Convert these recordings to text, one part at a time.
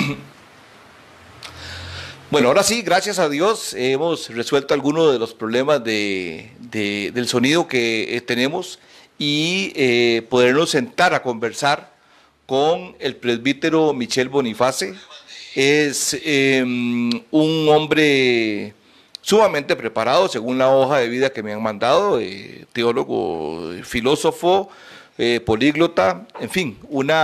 Bueno, ahora sí, gracias a Dios, hemos resuelto algunos de los problemas del sonido que tenemos y podernos sentar a conversar con el presbítero Michel Boniface. Es un hombre sumamente preparado, según la hoja de vida que me han mandado, teólogo, filósofo, políglota, en fin,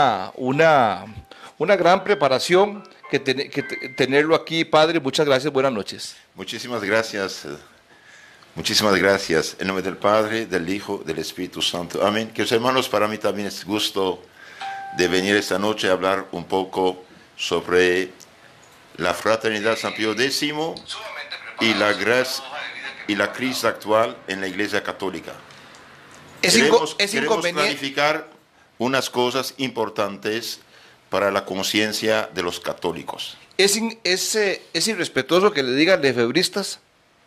una gran preparación tenerlo aquí, padre. Muchas gracias, buenas noches. Muchísimas gracias. Muchísimas gracias. En nombre del Padre, del Hijo, del Espíritu Santo. Amén. Queridos hermanos, para mí también es gusto de venir esta noche a hablar un poco sobre la fraternidad San Pío X y la crisis actual en la Iglesia Católica. Queremos clarificar unas cosas importantes para la conciencia de los católicos. ¿Es irrespetuoso que le digan lefebristas?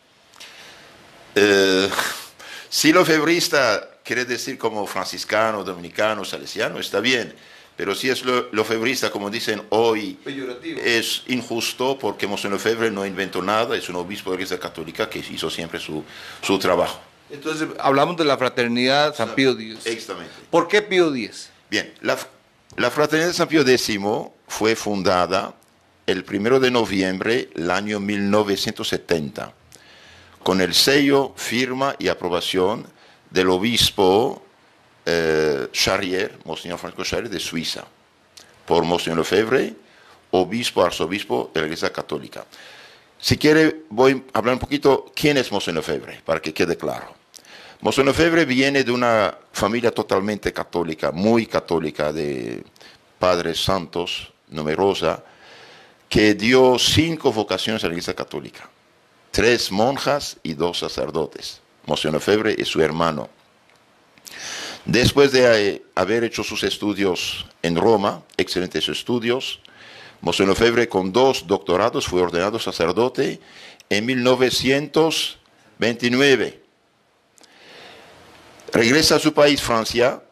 Si lefebrista quiere decir como franciscano, dominicano, salesiano, está bien, pero si es lefebrista, como dicen hoy, peyorativo, es injusto, porque Monseñor Lefebvre no inventó nada, es un obispo de la Iglesia Católica que hizo siempre su trabajo. Entonces, hablamos de la fraternidad San Pío X. Exactamente. ¿Por qué Pío X? Bien, la fraternidad San Pío X fue fundada el 1 de noviembre del año 1970, con el sello, firma y aprobación del obispo Charrier, Monseñor Francisco Charrier de Suiza, por Monseñor Lefebvre, obispo, arzobispo de la Iglesia Católica. Si quiere, voy a hablar un poquito quién es Monseñor Lefebvre, para que quede claro. Monseñor Lefebvre viene de una familia totalmente católica, muy católica, de padres santos, numerosa, que dio 5 vocaciones a la Iglesia Católica. 3 monjas y 2 sacerdotes. Monseñor Lefebvre y su hermano. Después de haber hecho sus estudios en Roma, excelentes estudios, Monseñor Lefebvre con 2 doctorados fue ordenado sacerdote en 1929. Regresa a su país, Francia,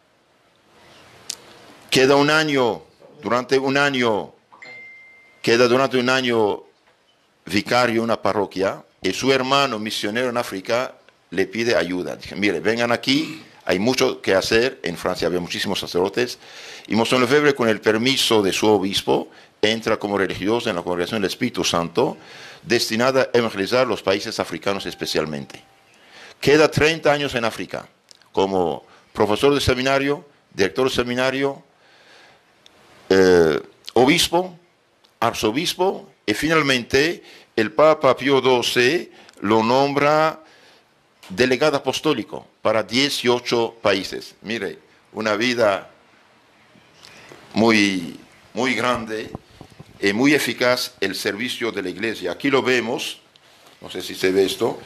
queda durante un año vicario en una parroquia, y su hermano misionero en África le pide ayuda. Dije, mire, vengan aquí, hay mucho que hacer, en Francia había muchísimos sacerdotes, y Monseñor Lefebvre, con el permiso de su obispo, entra como religioso en la Congregación del Espíritu Santo, destinada a evangelizar los países africanos especialmente. Queda 30 años en África, como profesor de seminario, director de seminario, obispo, arzobispo, y finalmente el Papa Pío XII lo nombra delegado apostólico para 18 países. Mire, una vida muy, muy grande y muy eficaz el servicio de la Iglesia. Aquí lo vemos, no sé si se ve esto,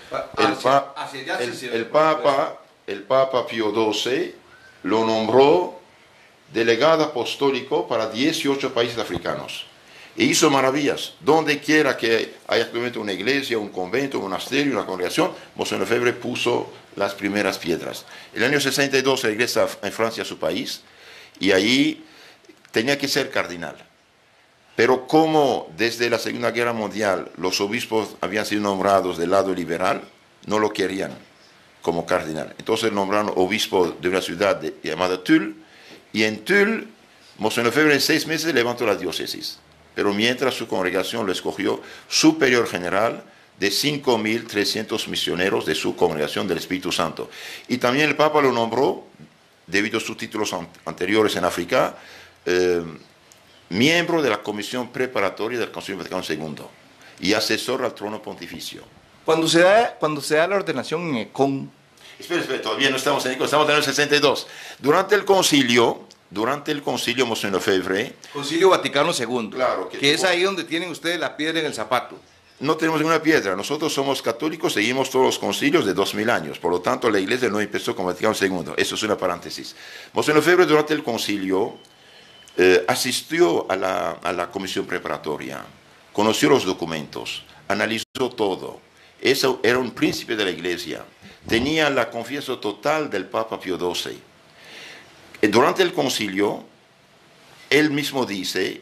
el Papa Pío XII lo nombró delegado apostólico para 18 países africanos. E hizo maravillas. Donde quiera que haya actualmente una iglesia, un convento, un monasterio, una congregación, Monseñor Lefebvre puso las primeras piedras. El año 62 regresa en Francia a su país, y ahí tenía que ser cardenal. Pero como desde la Segunda Guerra Mundial los obispos habían sido nombrados del lado liberal, no lo querían como cardenal. Entonces nombraron obispo de una ciudad llamada Tulle, y en Tulle, Monseñor Lefebvre en 6 meses levantó la diócesis. Pero mientras su congregación lo escogió superior general de 5.300 misioneros de su congregación del Espíritu Santo. Y también el Papa lo nombró, debido a sus títulos anteriores en África, miembro de la Comisión Preparatoria del Concilio Vaticano II y asesor al trono pontificio. Cuando se da la ordenación en Ecón... Espera, todavía no estamos en Ecón, estamos en el 62. Durante el concilio, Monseñor Lefebvre... Concilio Vaticano II, claro, que es ahí donde tienen ustedes la piedra en el zapato. No tenemos ninguna piedra, nosotros somos católicos, seguimos todos los concilios de 2000 años, por lo tanto la Iglesia no empezó con Vaticano II, eso es una paréntesis. Monseñor Lefebvre durante el concilio asistió a la comisión preparatoria, conoció los documentos, analizó todo, eso era un príncipe de la Iglesia, tenía la confianza total del Papa Pío XII. Durante el concilio, él mismo dice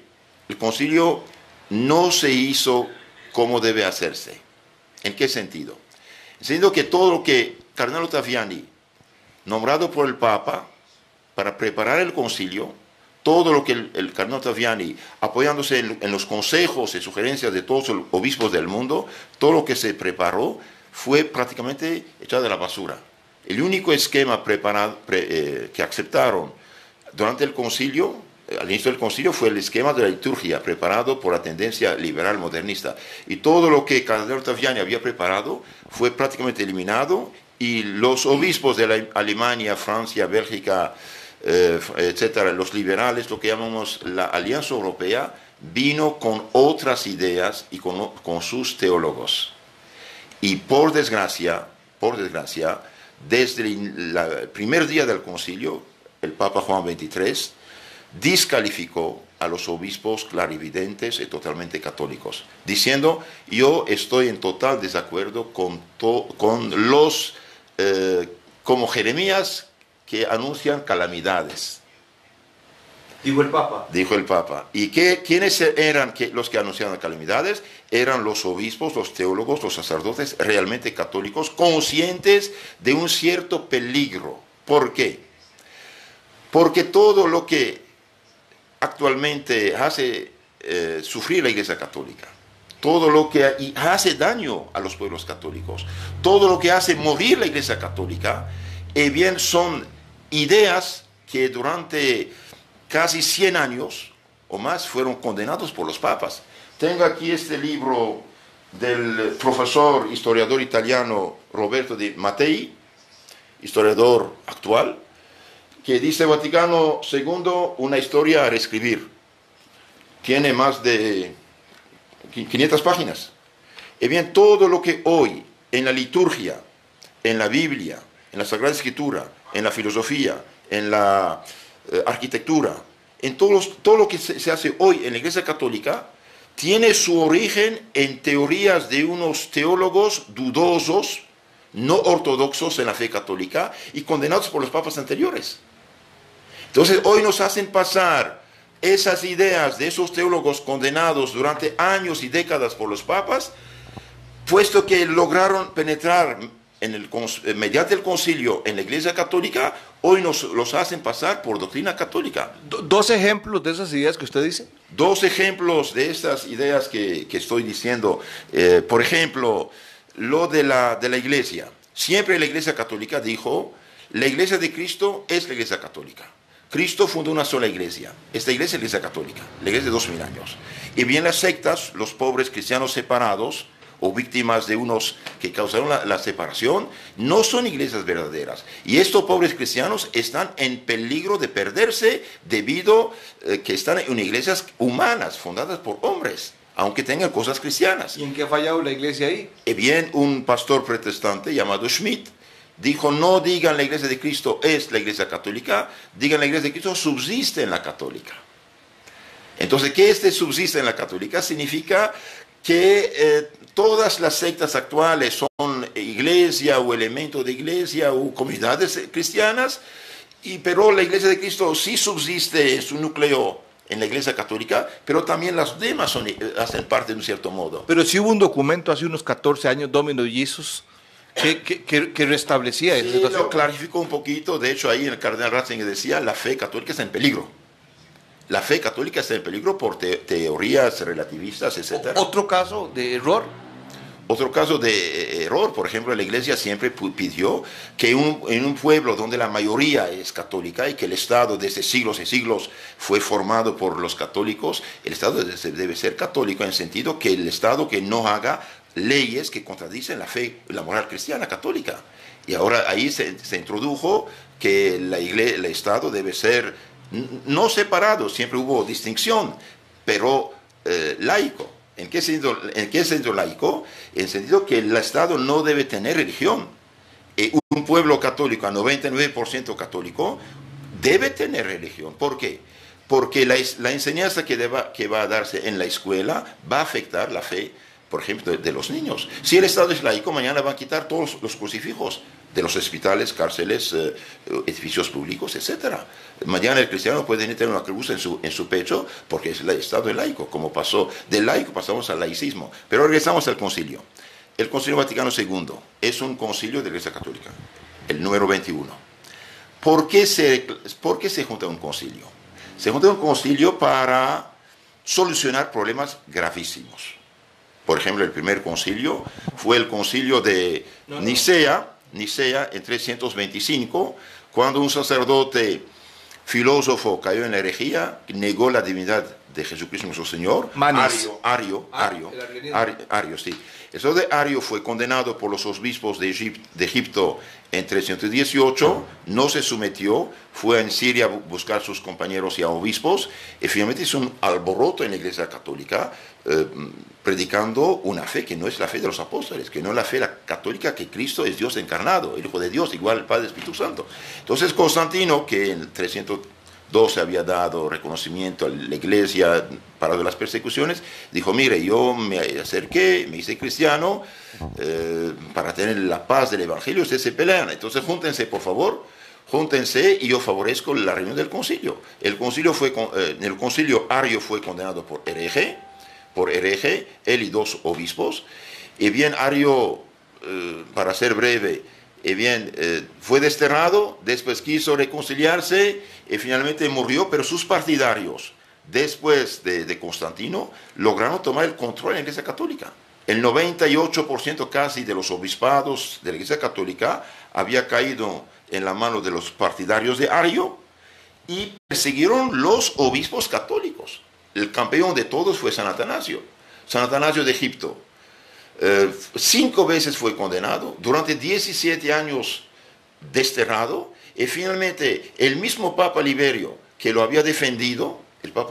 el concilio no se hizo como debe hacerse. ¿En qué sentido? En el sentido que todo lo que Cardenal Ottaviani, nombrado por el Papa para preparar el concilio, todo lo que el Cardenal Ottaviani, apoyándose en los consejos y sugerencias de todos los obispos del mundo, todo lo que se preparó fue prácticamente echado a la basura. El único esquema preparado, que aceptaron durante el concilio, al inicio del concilio, fue el esquema de la liturgia preparado por la tendencia liberal modernista. Y todo lo que Cardenal Ottaviani había preparado fue prácticamente eliminado, y los obispos de la Alemania, Francia, Bélgica, etcétera, los liberales, lo que llamamos la Alianza Europea, vino con otras ideas y con sus teólogos. Y por desgracia, desde el primer día del concilio, el Papa Juan XXIII descalificó a los obispos clarividentes y totalmente católicos, diciendo: yo estoy en total desacuerdo con los, como Jeremías, que anuncian calamidades. Dijo el Papa. Dijo el Papa. ¿Y quiénes eran los que anunciaban calamidades? Eran los obispos, los teólogos, los sacerdotes realmente católicos, conscientes de un cierto peligro. ¿Por qué? Porque todo lo que actualmente hace sufrir la Iglesia Católica, todo lo que hace daño a los pueblos católicos, todo lo que hace morir la Iglesia Católica, bien son ideas que durante casi 100 años o más fueron condenados por los papas. Tengo aquí este libro del profesor historiador italiano Roberto Di Mattei, historiador actual, que dice: Vaticano II, una historia a reescribir. Tiene más de 500 páginas. Y bien, todo lo que hoy en la liturgia, en la Biblia, en la Sagrada Escritura, en la filosofía, en la arquitectura, en todo lo que se hace hoy en la Iglesia Católica, tiene su origen en teorías de unos teólogos dudosos, no ortodoxos en la fe católica y condenados por los papas anteriores. Entonces hoy nos hacen pasar esas ideas de esos teólogos condenados durante años y décadas por los papas, puesto que lograron penetrar mediante el concilio en la Iglesia Católica, hoy los hacen pasar por doctrina católica. ¿Dos ejemplos de esas ideas que usted dice? Dos ejemplos de estas ideas que estoy diciendo. Por ejemplo, lo de la Iglesia. Siempre la Iglesia Católica dijo: la Iglesia de Cristo es la Iglesia Católica. Cristo fundó una sola iglesia. Esta iglesia es la Iglesia Católica, la iglesia de 2000 años. Y bien las sectas, los pobres cristianos separados, o víctimas de unos que causaron la separación, no son iglesias verdaderas. Y estos pobres cristianos están en peligro de perderse debido que están en iglesias humanas, fundadas por hombres, aunque tengan cosas cristianas. ¿Y en qué ha fallado la iglesia ahí? Bien, un pastor protestante llamado Schmidt dijo: no digan la Iglesia de Cristo es la Iglesia Católica, digan la Iglesia de Cristo subsiste en la Católica. Entonces, ¿qué subsiste en la Católica? Significa que todas las sectas actuales son iglesia o elemento de iglesia o comunidades cristianas, pero la Iglesia de Cristo sí subsiste en su núcleo en la Iglesia Católica, pero también las demás hacen parte de un cierto modo. Pero sí hubo un documento hace unos 14 años, Domino Jesus, que restablecía esa situación. Lo clarificó un poquito. De hecho, ahí el cardenal Ratzinger decía: la fe católica está en peligro. La fe católica está en peligro por teorías relativistas, etc. ¿Otro caso de error? Otro caso de error, por ejemplo, la Iglesia siempre pidió que en un pueblo donde la mayoría es católica y que el Estado desde siglos y siglos fue formado por los católicos, el Estado debe ser católico, en el sentido que el Estado que no haga leyes que contradicen la fe, la moral cristiana católica. Y ahora ahí se introdujo que el Estado debe ser no separado, siempre hubo distinción, pero laico. ¿En qué sentido laico? En el sentido que el Estado no debe tener religión. Un pueblo católico, a 99% católico, debe tener religión. ¿Por qué? Porque la enseñanza que va a darse en la escuela va a afectar la fe por ejemplo, de los niños. Si el Estado es laico, mañana van a quitar todos los crucifijos de los hospitales, cárceles, edificios públicos, etc. Mañana el cristiano puede tener una cruz en su pecho porque el Estado es laico, como pasó. Del laico pasamos al laicismo. Pero regresamos al concilio. El Concilio Vaticano II es un concilio de la Iglesia Católica, el número 21. ¿Por qué se junta un concilio? Se junta un concilio para solucionar problemas gravísimos. Por ejemplo, el primer concilio fue el concilio de Nicea en 325, cuando un sacerdote filósofo cayó en la herejía, negó la divinidad de Jesucristo nuestro Señor. Ario, sí. El sacerdote Ario fue condenado por los obispos de Egipto en 318, no se sometió, fue en Siria a buscar a sus compañeros y a obispos, y finalmente hizo un alboroto en la Iglesia Católica, predicando una fe que no es la fe de los apóstoles, que no es la fe católica, que Cristo es Dios encarnado, el Hijo de Dios, igual el Padre y Espíritu Santo. Entonces Constantino, que en 312 había dado reconocimiento a la Iglesia para las persecuciones, dijo: mire, yo me acerqué, me hice cristiano, para tener la paz del Evangelio, ustedes se pelean, entonces júntense, por favor, júntense y yo favorezco la reunión del concilio. El concilio Ario fue condenado por hereje, él y dos obispos, y bien Ario, para ser breve, fue desterrado, después quiso reconciliarse y finalmente murió, pero sus partidarios, después de Constantino, lograron tomar el control en la Iglesia Católica. El 98% casi de los obispados de la Iglesia Católica había caído en la mano de los partidarios de Ario y persiguieron los obispos católicos. El campeón de todos fue San Atanasio de Egipto. 5 veces fue condenado, durante 17 años desterrado, y finalmente el mismo Papa Liberio que lo había defendido, el Papa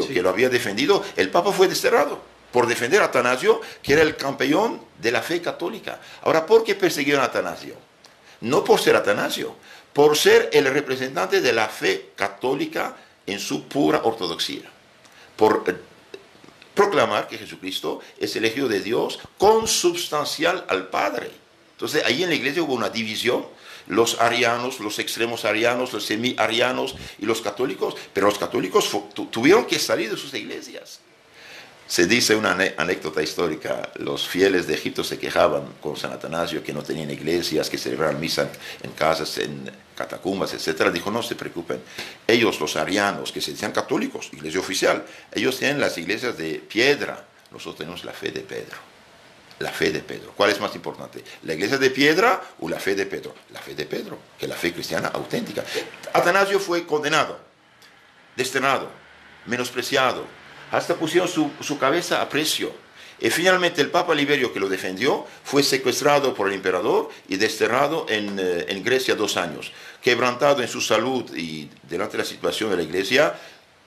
fue desterrado por defender a Atanasio, que era el campeón de la fe católica. Ahora, ¿por qué persiguieron a Atanasio? No por ser Atanasio, por ser el representante de la fe católica en su pura ortodoxia, por proclamar que Jesucristo es el Hijo de Dios consubstancial al Padre. Entonces, ahí en la iglesia hubo una división, los arianos, los extremos arianos, los semi-arianos y los católicos, pero los católicos tuvieron que salir de sus iglesias. Se dice una anécdota histórica: los fieles de Egipto se quejaban con San Atanasio que no tenían iglesias, que celebraban misa en casas, en catacumbas, etc. Dijo: no se preocupen, ellos, los arianos, que se decían católicos, iglesia oficial, ellos tienen las iglesias de piedra, nosotros tenemos la fe de Pedro. La fe de Pedro. ¿Cuál es más importante? ¿La iglesia de piedra o la fe de Pedro? La fe de Pedro, que es la fe cristiana auténtica. Atanasio fue condenado, desterrado, menospreciado, hasta pusieron su cabeza a precio. Y finalmente el Papa Liberio, que lo defendió, fue secuestrado por el emperador y desterrado en Grecia 2 años. Quebrantado en su salud y delante de la situación de la iglesia,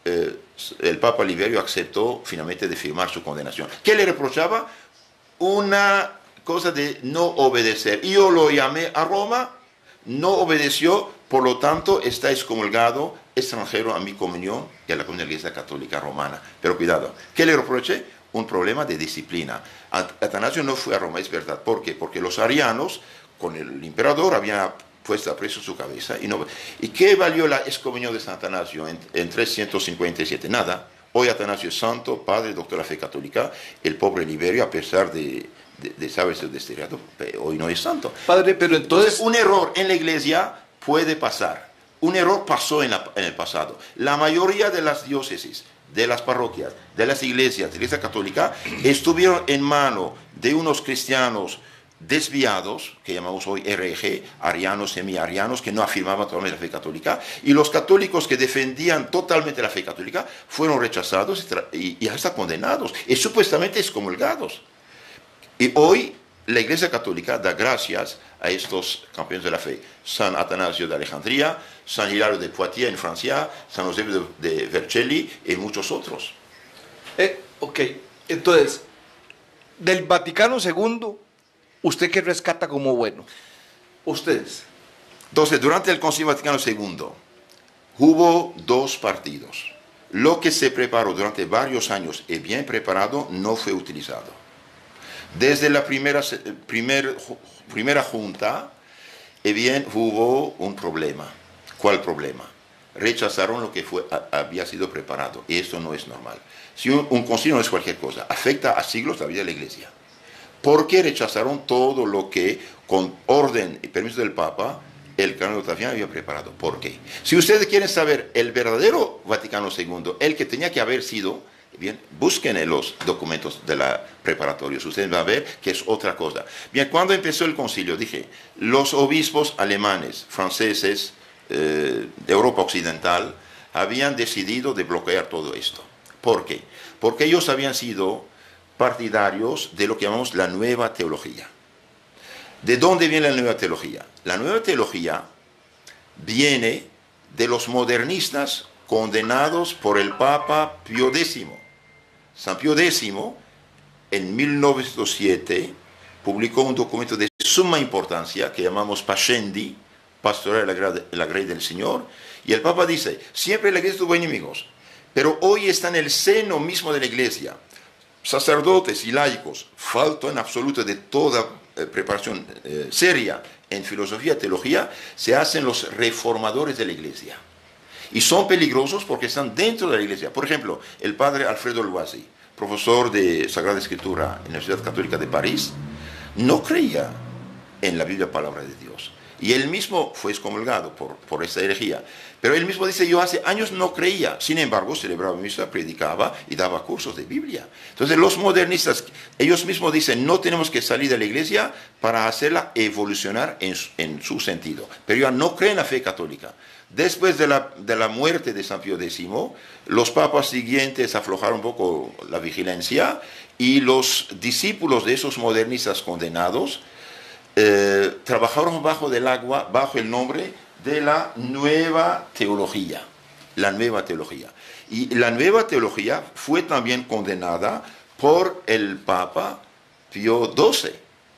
el Papa Liberio aceptó finalmente de firmar su condenación. ¿Qué le reprochaba? Una cosa de no obedecer. Yo lo llamé a Roma, no obedeció, por lo tanto está excomulgado, extranjero a mi comunión y a la comunión de la Iglesia Católica Romana. Pero cuidado, ¿qué le reproché? Un problema de disciplina. Atanasio no fue a Roma, es verdad. ¿Por qué? Porque los arianos, con el emperador, habían puesto a precio su cabeza. ¿Y qué valió la excomunión de San Atanasio en 357? Nada. Hoy Atanasio es santo, padre, doctor de la fe católica. El pobre Liberio, a pesar de saberse desterrado, hoy no es santo. Padre, pero entonces un error en la iglesia puede pasar. Un error pasó en el pasado. La mayoría de las diócesis, de las parroquias, de las iglesias, de la Iglesia Católica, estuvieron en mano de unos cristianos desviados, que llamamos hoy hereje, arianos, semi-arianos, que no afirmaban totalmente la fe católica, y los católicos que defendían totalmente la fe católica fueron rechazados y hasta condenados, y supuestamente excomulgados. Y hoy la Iglesia Católica da gracias a estos campeones de la fe: San Atanasio de Alejandría, San Hilario de Poitiers en Francia, San Eusebio de Vercelli y muchos otros. Ok, entonces, del Vaticano II, ¿usted qué rescata como bueno? Ustedes. Entonces, durante el Concilio Vaticano II hubo 2 partidos. Lo que se preparó durante varios años y bien preparado no fue utilizado. Desde la primera junta, bien, hubo un problema. ¿Cuál problema? Rechazaron lo que había sido preparado, y esto no es normal. Si un concilio no es cualquier cosa, afecta a siglos la vida de la Iglesia. ¿Por qué rechazaron todo lo que, con orden y permiso del Papa, el canónigo Ottaviano había preparado? ¿Por qué? Si ustedes quieren saber el verdadero Vaticano II, el que tenía que haber sido, bien, busquen en los documentos de la preparatorios. Ustedes van a ver que es otra cosa. Bien, cuando empezó el concilio, dije, los obispos alemanes, franceses, de Europa Occidental, habían decidido de bloquear todo esto. ¿Por qué? Porque ellos habían sido partidarios de lo que llamamos la nueva teología. ¿De dónde viene la nueva teología? La nueva teología viene de los modernistas condenados por el Papa Pío X. San Pío X, en 1907, publicó un documento de suma importancia que llamamos Pascendi, Pastoral de la Grey del Señor, y el Papa dice, siempre la Iglesia tuvo enemigos, pero hoy está en el seno mismo de la Iglesia. Sacerdotes y laicos, falto en absoluto de toda preparación seria en filosofía y teología, se hacen los reformadores de la Iglesia. Y son peligrosos porque están dentro de la Iglesia. Por ejemplo, el padre Alfredo Loisy, profesor de Sagrada Escritura en la Universidad Católica de París, no creía en la Biblia, palabra de Dios. Y él mismo fue excomulgado por esta herejía. Pero él mismo dice, yo hace años no creía. Sin embargo, celebraba misa, predicaba y daba cursos de Biblia. Entonces los modernistas, ellos mismos dicen, no tenemos que salir de la Iglesia para hacerla evolucionar en su sentido. Pero ya no creen en la fe católica. Después de la muerte de San Pío X, los papas siguientes aflojaron un poco la vigilancia y los discípulos de esos modernistas condenados trabajaron bajo del agua, bajo el nombre de la nueva teología. La nueva teología. Y la nueva teología fue también condenada por el Papa Pío XII.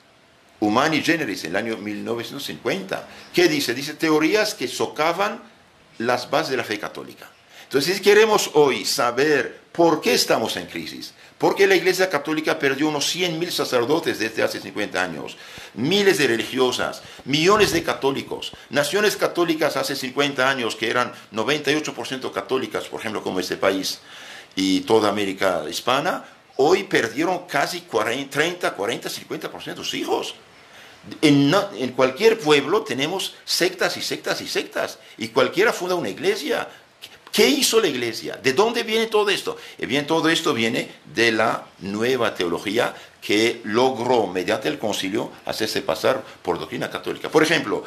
Humani Generis, en el año 1950. ¿Qué dice? Dice teorías que socavan las bases de la fe católica. Entonces, si queremos hoy saber por qué estamos en crisis, porque la Iglesia Católica perdió unos 100.000 sacerdotes desde hace 50 años, miles de religiosas, millones de católicos, naciones católicas hace 50 años que eran 98% católicas, por ejemplo, como este país y toda América hispana, hoy perdieron casi 30, 40, 50% de sus hijos. En cualquier pueblo tenemos sectas y sectas y sectas, y cualquiera funda una iglesia. ¿Qué hizo la Iglesia? ¿De dónde viene todo esto? Bien, todo esto viene de la nueva teología que logró, mediante el concilio, hacerse pasar por doctrina católica. Por ejemplo,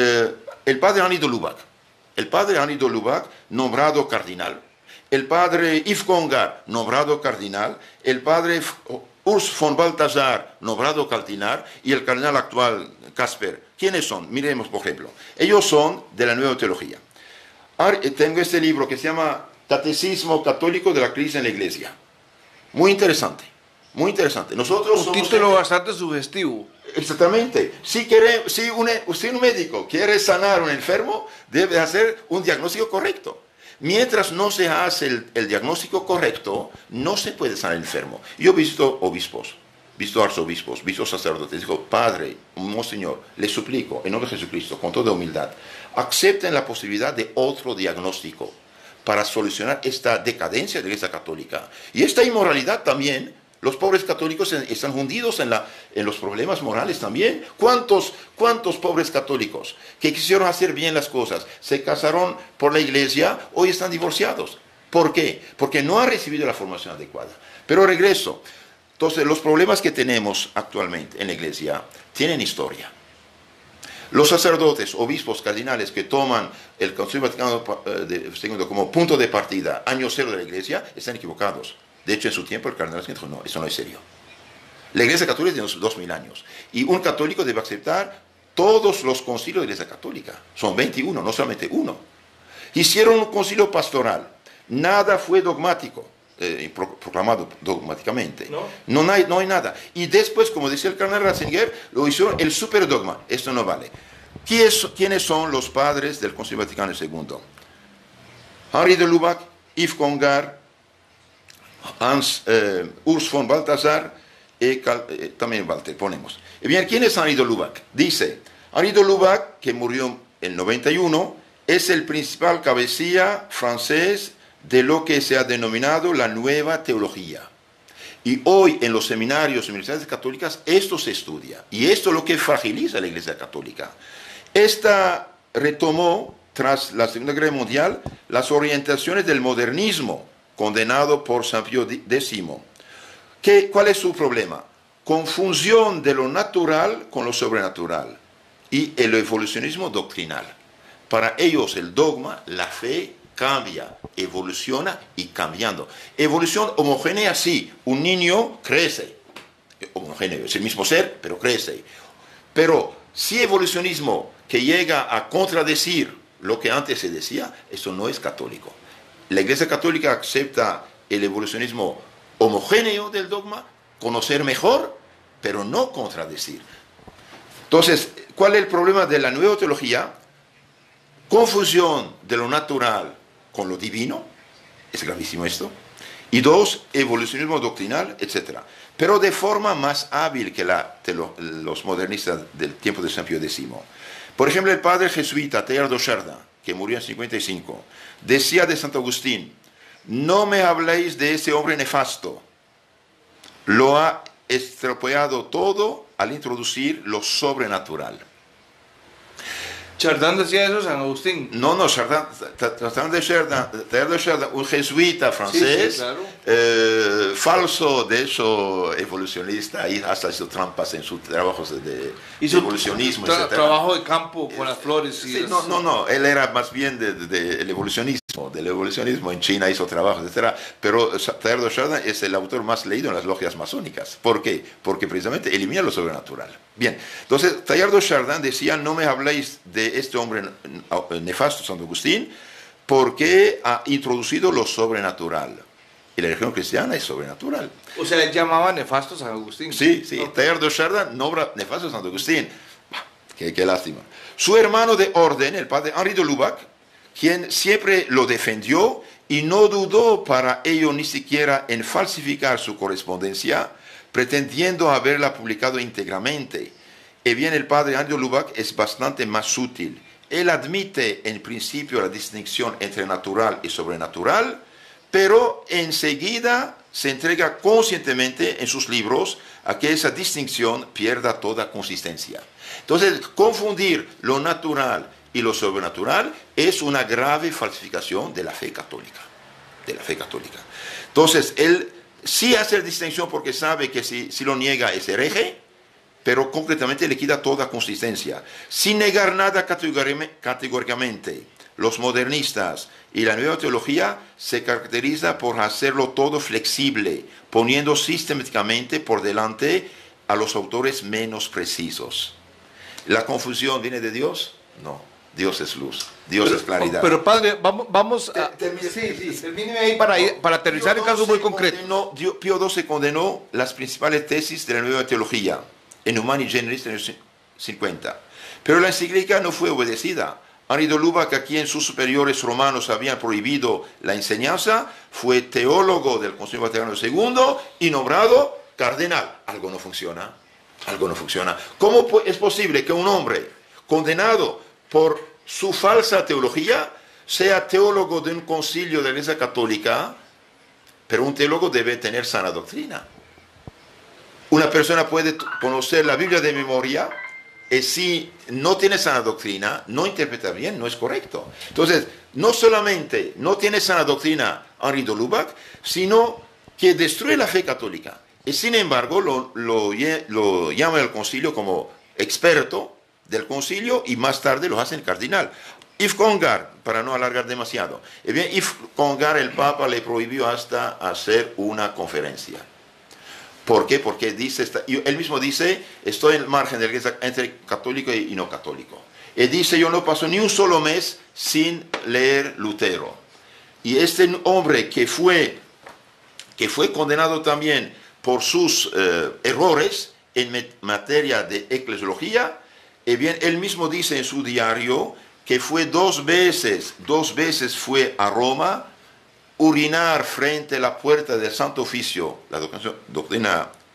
el padre Henri de Lubac. El padre Henri de Lubac, nombrado cardinal. El padre Yves Congar, nombrado cardinal. El padre Urs von Balthasar, nombrado cardinal. Y el cardenal actual, Casper. ¿Quiénes son? Miremos, por ejemplo. Ellos son de la nueva teología. Tengo este libro que se llama Catecismo Católico de la Crisis en la Iglesia. Muy interesante, muy interesante. Nosotros un título bastante sugestivo. Exactamente. Si un médico quiere sanar a un enfermo, debe hacer un diagnóstico correcto. Mientras no se hace el diagnóstico correcto, no se puede sanar al enfermo. Yo visito obispos, visto arzobispos, visto sacerdotes. Digo, Padre, Monseñor, le suplico, en nombre de Jesucristo, con toda humildad, acepten la posibilidad de otro diagnóstico para solucionar esta decadencia de la Iglesia Católica. Y esta inmoralidad también, los pobres católicos están hundidos en los problemas morales también. ¿Cuántos pobres católicos que quisieron hacer bien las cosas, se casaron por la Iglesia, hoy están divorciados? ¿Por qué? Porque no han recibido la formación adecuada. Pero regreso. Entonces, los problemas que tenemos actualmente en la Iglesia tienen historia. Los sacerdotes, obispos, cardinales que toman el Concilio Vaticano II como punto de partida, año cero de la Iglesia, están equivocados. De hecho, en su tiempo el cardenal dijo, no, eso no es serio. La Iglesia Católica tiene 2000 años. Y un católico debe aceptar todos los concilios de la Iglesia Católica. Son 21, no solamente uno. Hicieron un concilio pastoral. Nada fue dogmático. Proclamado dogmáticamente. No hay nada. Y después, como decía el cardenal Ratzinger, lo hicieron el superdogma. Esto no vale. ¿Quiénes son los padres del Concilio Vaticano II? Henri de Lubac, Yves Congar, Urs von Balthasar también Walter, ponemos. Bien, ¿quién es Henri de Lubac? Dice, Henri de Lubac, que murió en 91, es el principal cabecilla francés de lo que se ha denominado la nueva teología. Y hoy en los seminarios y universidades católicas esto se estudia. Y esto es lo que fragiliza la Iglesia Católica. Esta retomó, tras la Segunda Guerra Mundial, las orientaciones del modernismo, condenado por San Pío X. ¿Cuál es su problema? Confusión de lo natural con lo sobrenatural y el evolucionismo doctrinal. Para ellos el dogma, la fe, cambia, evoluciona y cambiando. Evolución homogénea, sí, un niño crece, homogéneo, es el mismo ser, pero crece. Pero si evolucionismo que llega a contradecir lo que antes se decía, eso no es católico. La Iglesia Católica acepta el evolucionismo homogéneo del dogma, conocer mejor, pero no contradecir. Entonces, ¿cuál es el problema de la nueva teología? Confusión de lo natural con lo divino, es gravísimo esto. Y dos, evolucionismo doctrinal, etc. Pero de forma más hábil que los modernistas del tiempo de San Pío X. Por ejemplo, el padre jesuita Teilhard de Chardin, que murió en 55, decía de Santo Agustín, no me habléis de ese hombre nefasto, lo ha estropeado todo al introducir lo sobrenatural. Chardin decía eso, San Agustín. No, Teilhard de Chardin, un jesuita francés, sí, claro. Falso, de hecho, evolucionista, y hasta hizo trampas en sus trabajos de evolucionismo, etc. Trabajo de campo con las flores. Y sí, no, él era más bien del evolucionismo, en China hizo trabajos, etc. Pero Teilhard de Chardin es el autor más leído en las logias masónicas. ¿Por qué? Porque precisamente elimina lo sobrenatural. Bien, entonces Teilhard de Chardin decía, no me habléis de este hombre nefasto, Santo Agustín, porque ha introducido lo sobrenatural. Y la religión cristiana es sobrenatural. O sea, él llamaba nefasto San Agustín. Sí, Teilhard de Chardin nombra nefasto Santo Agustín. Qué lástima. Su hermano de orden, el padre Henri de Lubac, quien siempre lo defendió y no dudó para ello ni siquiera en falsificar su correspondencia, pretendiendo haberla publicado íntegramente. Y bien, el padre Henri de Lubac es bastante más sutil. Él admite en principio la distinción entre natural y sobrenatural, pero enseguida se entrega conscientemente en sus libros a que esa distinción pierda toda consistencia. Entonces, confundir lo natural y lo sobrenatural es una grave falsificación de la fe católica. Entonces, él sí hace la distinción porque sabe que si lo niega es hereje, pero concretamente le quita toda consistencia. Sin negar nada categóricamente, los modernistas y la nueva teología se caracteriza por hacerlo todo flexible, poniendo sistemáticamente por delante a los autores menos precisos. ¿La confusión viene de Dios? No. Dios es luz, Dios es claridad. Pero padre, vamos a... Termine ahí para aterrizar en casos muy concretos. Pío XII condenó las principales tesis de la nueva teología en Humani Generis en el 50. Pero la encíclica no fue obedecida. Henri de Lubac, a quien sus superiores romanos habían prohibido la enseñanza, fue teólogo del Concilio Vaticano II y nombrado cardenal. Algo no funciona. ¿Cómo es posible que un hombre condenado por su falsa teología sea teólogo de un concilio de la Iglesia Católica? Pero un teólogo debe tener sana doctrina. Una persona puede conocer la Biblia de memoria y si no tiene sana doctrina, no interpreta bien, no es correcto. Entonces, no solamente no tiene sana doctrina Henri de Lubac, sino que destruye la fe católica. Y sin embargo, lo llama al concilio como experto del concilio y más tarde lo hacen cardinal. Yves Congar, para no alargar demasiado, Yves Congar, el Papa le prohibió hasta hacer una conferencia. ¿Por qué? Porque él mismo dice, estoy en el margen de la iglesia entre católico y no católico. Él dice, yo no paso ni un solo mes sin leer Lutero. Y este hombre que fue condenado también por sus errores en materia de eclesiología, él mismo dice en su diario que fue dos veces fue a Roma, urinar frente a la puerta del Santo Oficio, la doctrina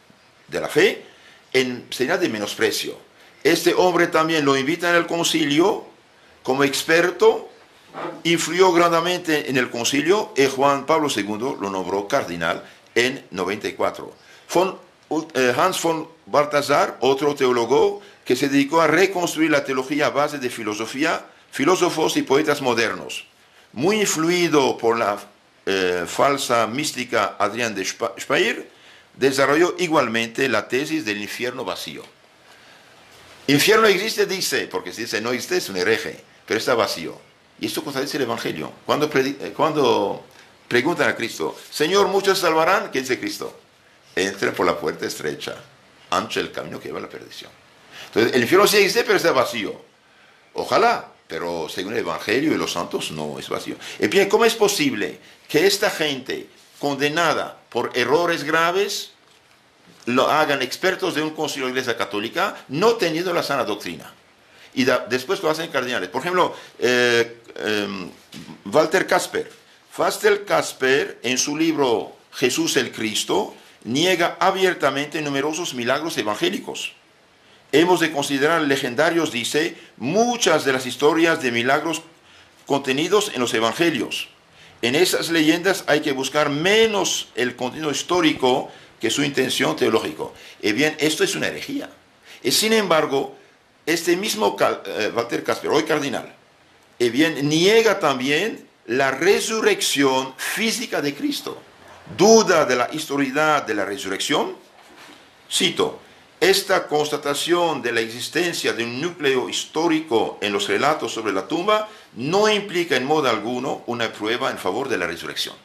de la fe en señal de menosprecio. Este hombre también lo invita en el concilio como experto, influyó grandemente en el concilio y Juan Pablo II lo nombró cardenal en 94. Hans von Balthasar, otro teólogo que se dedicó a reconstruir la teología a base de filosofía, filósofos y poetas modernos, muy influido por la falsa mística Adrián de Speyer, desarrolló igualmente la tesis del infierno vacío. Infierno existe, dice, porque si dice no existe es un hereje, pero está vacío. Y esto contradice el Evangelio. Cuando preguntan a Cristo, Señor, ¿muchos se salvarán? ¿Qué dice Cristo? Entra por la puerta estrecha, ancho el camino que lleva a la perdición. Entonces, el infierno sí existe, pero está vacío. Ojalá, pero según el Evangelio y los santos, no es vacío. Y bien, ¿cómo es posible que esta gente condenada por errores graves lo hagan expertos de un concilio de la Iglesia Católica, no teniendo la sana doctrina? Y después lo hacen cardinales. Por ejemplo, Walter Kasper. Walter Kasper, en su libro Jesús el Cristo, niega abiertamente numerosos milagros evangélicos. Hemos de considerar legendarios, dice, muchas de las historias de milagros contenidos en los evangelios. En esas leyendas hay que buscar menos el contenido histórico que su intención teológica. Y bien, esto es una herejía. Y sin embargo, este mismo Walter Kasper, hoy cardenal, y bien, niega también la resurrección física de Cristo. Duda de la historicidad de la resurrección. Cito, esta constatación de la existencia de un núcleo histórico en los relatos sobre la tumba no implica en modo alguno una prueba en favor de la resurrección.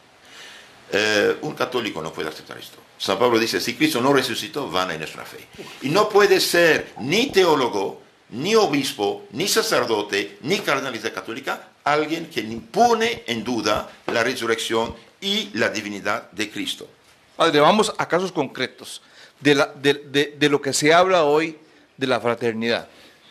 Un católico no puede aceptar esto. San Pablo dice, si Cristo no resucitó, vana es nuestra fe. Y no puede ser ni teólogo, ni obispo, ni sacerdote, ni cardenal de la Católica, alguien que pone en duda la resurrección y la divinidad de Cristo. Padre, vamos a casos concretos de lo que se habla hoy de la fraternidad.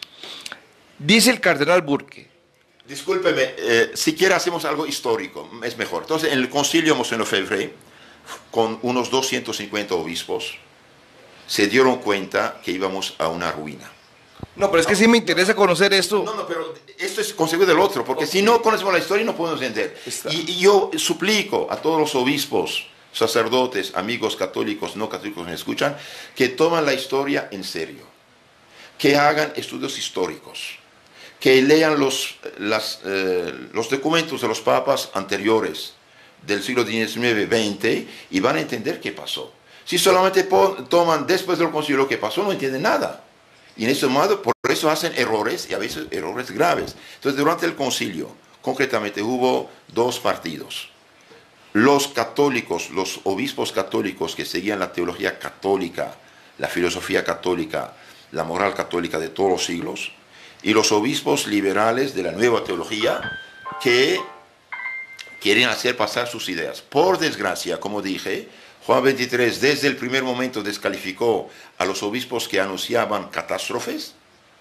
Dice el cardenal Burke. Discúlpeme, siquiera hacemos algo histórico, es mejor. Entonces, en el concilio Monseñor Lefebvre, con unos 250 obispos, se dieron cuenta que íbamos a una ruina. No, pero es que sí me interesa conocer esto. No, pero esto es consecuencia del otro, porque si no conocemos la historia no podemos entender. Y yo suplico a todos los obispos, sacerdotes, amigos católicos, no católicos que me escuchan, que tomen la historia en serio, que hagan estudios históricos, que lean los documentos de los papas anteriores del siglo XIX, XX, y van a entender qué pasó. Si solamente toman después del concilio lo que pasó, no entienden nada. Y en ese modo, por eso hacen errores, y a veces errores graves. Entonces, durante el concilio, concretamente, hubo dos partidos. Los católicos, los obispos católicos que seguían la teología católica, la filosofía católica, la moral católica de todos los siglos, y los obispos liberales de la nueva teología que quieren hacer pasar sus ideas. Por desgracia, como dije, Juan XXIII desde el primer momento descalificó a los obispos que anunciaban catástrofes.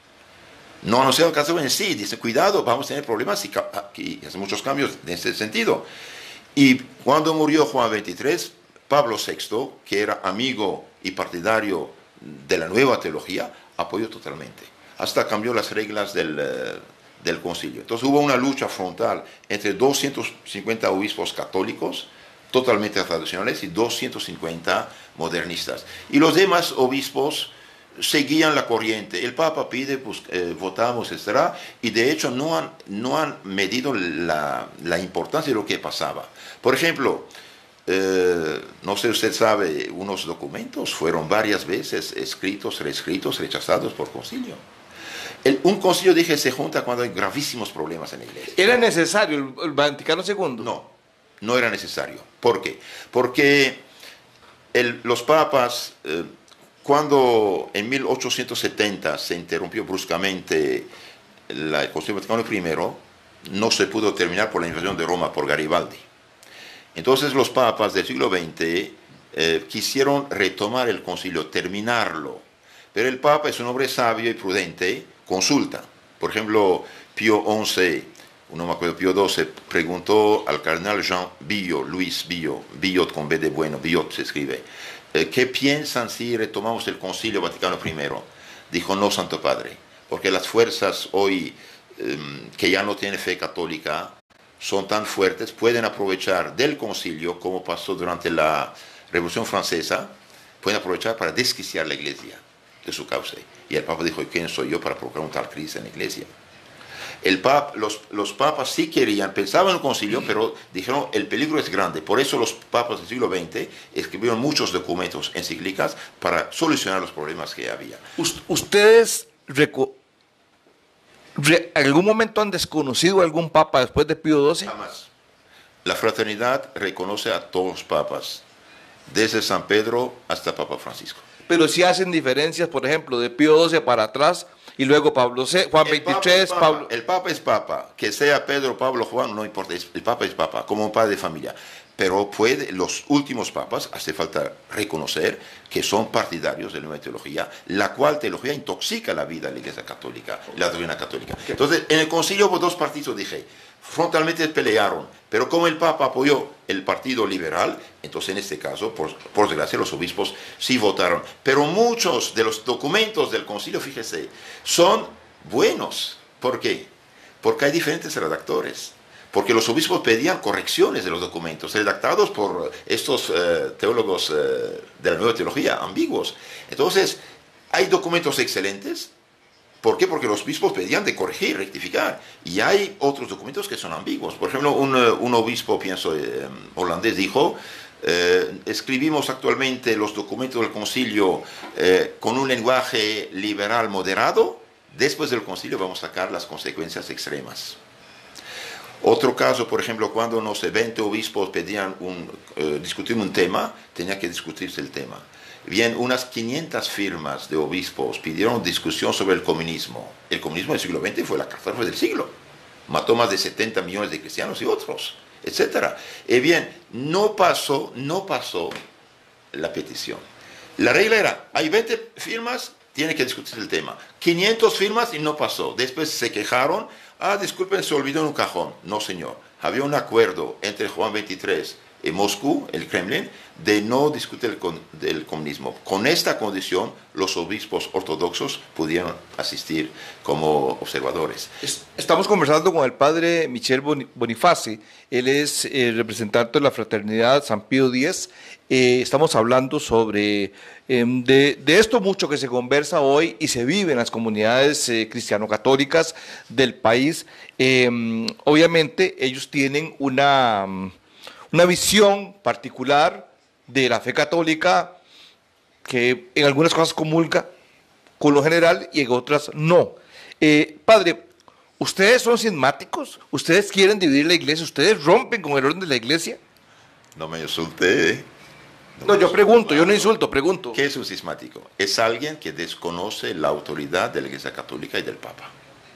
No anunciaban catástrofes en sí, dice, cuidado, vamos a tener problemas y hace muchos cambios en ese sentido. Y cuando murió Juan XXIII, Pablo VI, que era amigo y partidario de la nueva teología, apoyó totalmente. Hasta cambió las reglas del concilio. Entonces hubo una lucha frontal entre 250 obispos católicos, totalmente tradicionales, y 250 modernistas. Y los demás obispos seguían la corriente. El Papa pide, pues, votamos, etc. Y de hecho no han medido la importancia de lo que pasaba. Por ejemplo, no sé si usted sabe, unos documentos fueron varias veces escritos, reescritos, rechazados por concilio. Un concilio, dije, se junta cuando hay gravísimos problemas en la iglesia. ¿Era necesario el Vaticano II? No era necesario. ¿Por qué? Porque los papas, cuando en 1870 se interrumpió bruscamente el Concilio Vaticano I, no se pudo terminar por la invasión de Roma por Garibaldi. Entonces los papas del siglo XX quisieron retomar el concilio, terminarlo. Pero el Papa es un hombre sabio y prudente, consulta. Por ejemplo, Pío XI, no me acuerdo, Pío XII, preguntó al cardenal Jean Billot, Luis Billot, Billot con B de bueno, Billot se escribe, ¿qué piensan si retomamos el Concilio Vaticano I? Dijo, no, Santo Padre, porque las fuerzas hoy que ya no tienen fe católica son tan fuertes, pueden aprovechar del concilio, como pasó durante la Revolución Francesa, pueden aprovechar para desquiciar la Iglesia de su causa. Y el Papa dijo, ¿quién soy yo para provocar una tal crisis en la Iglesia? Los papas sí querían, pensaban en el concilio, pero dijeron, el peligro es grande. Por eso los papas del siglo XX escribieron muchos documentos, encíclicas, para solucionar los problemas que había. ¿Ustedes algún momento han desconocido a algún papa después de Pío XII? Jamás. La fraternidad reconoce a todos los papas, desde San Pedro hasta Papa Francisco. Pero si hacen diferencias, por ejemplo, de Pío XII para atrás, y luego Juan XXIII, Pablo... El Papa es Papa, que sea Pedro, Pablo, Juan, no importa, el Papa es Papa, como un padre de familia. Pero los últimos papas, hace falta reconocer que son partidarios de la nueva teología, la cual teología intoxica la vida de la Iglesia Católica, la doctrina católica. Entonces, en el concilio hubo dos partidos, dije, frontalmente pelearon, pero como el Papa apoyó el partido liberal, entonces en este caso, por desgracia, los obispos sí votaron. Pero muchos de los documentos del concilio, fíjese, son buenos. ¿Por qué? Porque hay diferentes redactores. Porque los obispos pedían correcciones de los documentos, redactados por estos teólogos de la nueva teología, ambiguos. Entonces, hay documentos excelentes. ¿Por qué? Porque los obispos pedían de corregir, rectificar. Y hay otros documentos que son ambiguos. Por ejemplo, un obispo, pienso, holandés, dijo, escribimos actualmente los documentos del concilio con un lenguaje liberal moderado. Después del concilio vamos a sacar las consecuencias extremas. Otro caso, por ejemplo, cuando unos 20 obispos pedían discutir un tema, tenía que discutirse el tema. Bien, unas 500 firmas de obispos pidieron discusión sobre el comunismo. El comunismo del siglo XX fue la catástrofe del siglo. Mató más de 70 millones de cristianos y otros, etc. Bien, no pasó la petición. La regla era, hay 20 firmas, tiene que discutir el tema. 500 firmas y no pasó. Después se quejaron. Disculpen, se olvidó en un cajón. No, señor. Había un acuerdo entre Juan XXIII y Moscú, el Kremlin, de no discutir el comunismo. Con esta condición, los obispos ortodoxos pudieron asistir como observadores. Estamos conversando con el padre Michel Bonifaci. Él es representante de la Fraternidad San Pío X. Estamos hablando sobre de esto mucho que se conversa hoy y se vive en las comunidades cristiano-católicas del país. Obviamente ellos tienen una visión particular de la fe católica que en algunas cosas comulga con lo general y en otras no. Padre, ¿ustedes son cismáticos? ¿Ustedes quieren dividir la iglesia? ¿Ustedes rompen con el orden de la iglesia? No me insulté. No, yo pregunto, yo no insulto, pregunto. ¿Qué es un cismático? Es alguien que desconoce la autoridad de la Iglesia Católica y del Papa.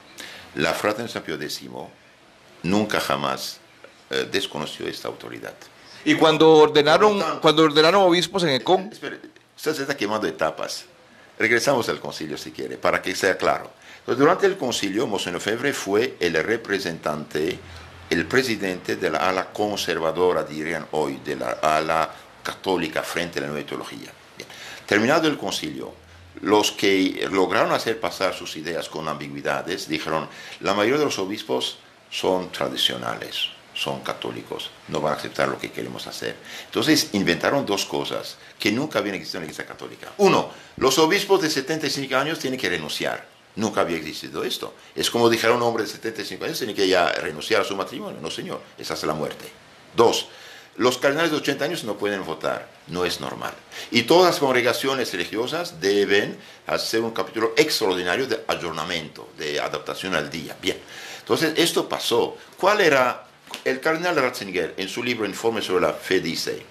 La Fraternidad San Pío X nunca jamás desconoció esta autoridad. Y cuando ordenaron obispos en Ecón... Espere, usted se está quemando etapas. Regresamos al concilio si quiere, para que sea claro. Entonces, durante el concilio, Monseñor Lefebvre fue el representante, el presidente de la ala conservadora, dirían hoy, de la ala católica frente a la nueva teología. Bien. Terminado el concilio, los que lograron hacer pasar sus ideas con ambigüedades dijeron, la mayoría de los obispos son tradicionales, son católicos, no van a aceptar lo que queremos hacer. Entonces inventaron dos cosas que nunca habían existido en la Iglesia Católica. Uno, los obispos de 75 años tienen que renunciar. Nunca había existido esto. Es como dijeron un hombre de 75 años, tiene que ya renunciar a su matrimonio. No, señor, esa es la muerte. Dos, los cardenales de 80 años no pueden votar, no es normal. Y todas las congregaciones religiosas deben hacer un capítulo extraordinario de ayornamiento, de adaptación al día. Bien, entonces esto pasó. ¿Cuál era? El cardenal Ratzinger, en su libro Informe sobre la Fe, dice,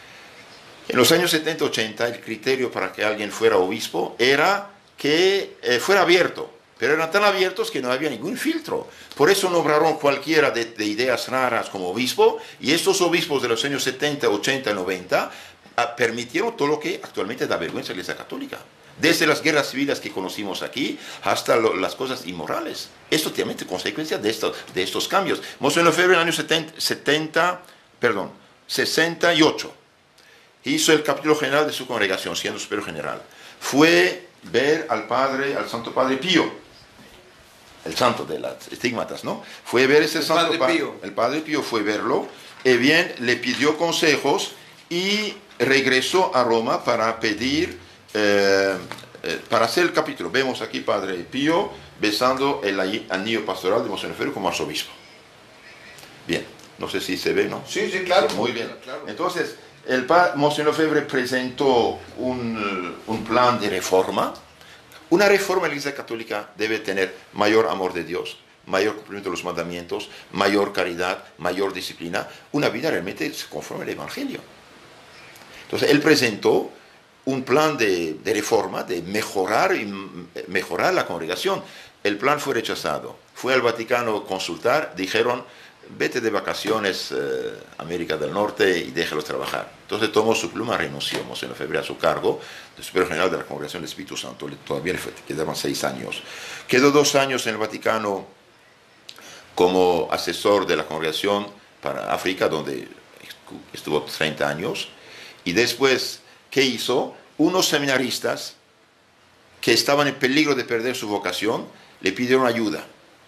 en los años 70-80 el criterio para que alguien fuera obispo era que fuera abierto. Pero eran tan abiertos que no había ningún filtro. Por eso nombraron cualquiera de ideas raras como obispo, y estos obispos de los años 70, 80, 90 permitieron todo lo que actualmente da vergüenza a la Iglesia Católica. Desde las guerras civiles que conocimos aquí hasta las cosas inmorales. Esto tiene consecuencia de estos cambios. Monseñor Lefebvre en el año 68 hizo el capítulo general de su congregación, siendo superior general. Fue ver al Santo Padre Pío, el santo de las estigmatas, ¿no? Fue ver ese Santo Padre Pío. El Padre Pío fue verlo, y bien, le pidió consejos y regresó a Roma para pedir, para hacer el capítulo. Vemos aquí Padre Pío besando el anillo pastoral de Monseñor Lefebvre como arzobispo. Bien, no sé si se ve, ¿no? Sí, sí, claro. Sí, muy bien. Claro. Entonces, Monseñor Lefebvre presentó un plan de reforma. Una reforma en la Iglesia Católica debe tener mayor amor de Dios, mayor cumplimiento de los mandamientos, mayor caridad, mayor disciplina, una vida realmente conforme al Evangelio. Entonces, él presentó un plan de reforma, de mejorar la congregación. El plan fue rechazado. Fue al Vaticano a consultar, dijeron, vete de vacaciones a América del Norte y déjalos trabajar. Entonces tomó su pluma, renunció Monseñor Lefebvre a su cargo de superior general de la Congregación del Espíritu Santo. Todavía le quedaban 6 años. Quedó 2 años en el Vaticano como asesor de la Congregación para África, donde estuvo 30 años. Y después, ¿qué hizo? Unos seminaristas que estaban en peligro de perder su vocación, le pidieron ayuda.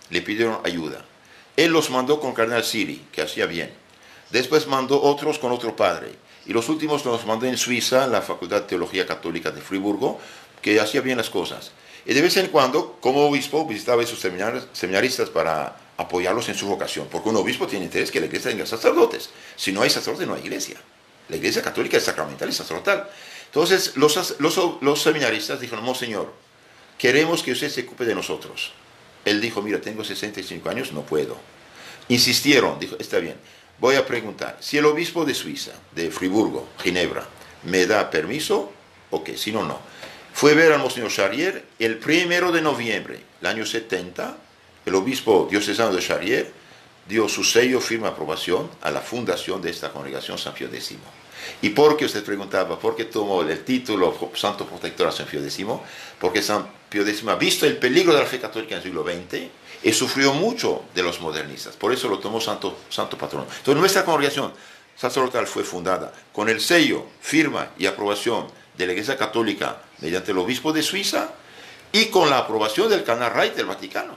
Él los mandó con Cardenal Siri, que hacía bien. Después mandó otros con otro padre. Y los últimos los mandó en Suiza, en la Facultad de Teología Católica de Friburgo, que hacía bien las cosas. Y de vez en cuando, como obispo, visitaba a esos seminaristas para apoyarlos en su vocación. Porque un obispo tiene interés que la iglesia tenga sacerdotes. Si no hay sacerdotes, no hay iglesia. La iglesia católica es sacramental y sacerdotal. Entonces, los seminaristas dijeron, Monseñor, queremos que usted se ocupe de nosotros. Él dijo, mira, tengo 65 años, no puedo. Insistieron, dijo, está bien, voy a preguntar, si el obispo de Suiza, de Friburgo, Ginebra, me da permiso, ok, si no, no. Fue ver al Monseñor Charrier el 1 de noviembre, el año 70, el obispo diocesano de Charrier dio su sello, firma, aprobación a la fundación de esta congregación San Pío X. ¿Y por qué usted preguntaba? ¿Por qué tomó el título Santo Protector a San Pío X? Porque San Pío X ha visto el peligro de la fe católica en el siglo XX y sufrió mucho de los modernistas. Por eso lo tomó santo patrono. Entonces nuestra congregación sacerdotal fue fundada con el sello, firma y aprobación de la Iglesia Católica mediante el obispo de Suiza y con la aprobación del Cardenal Reich del Vaticano.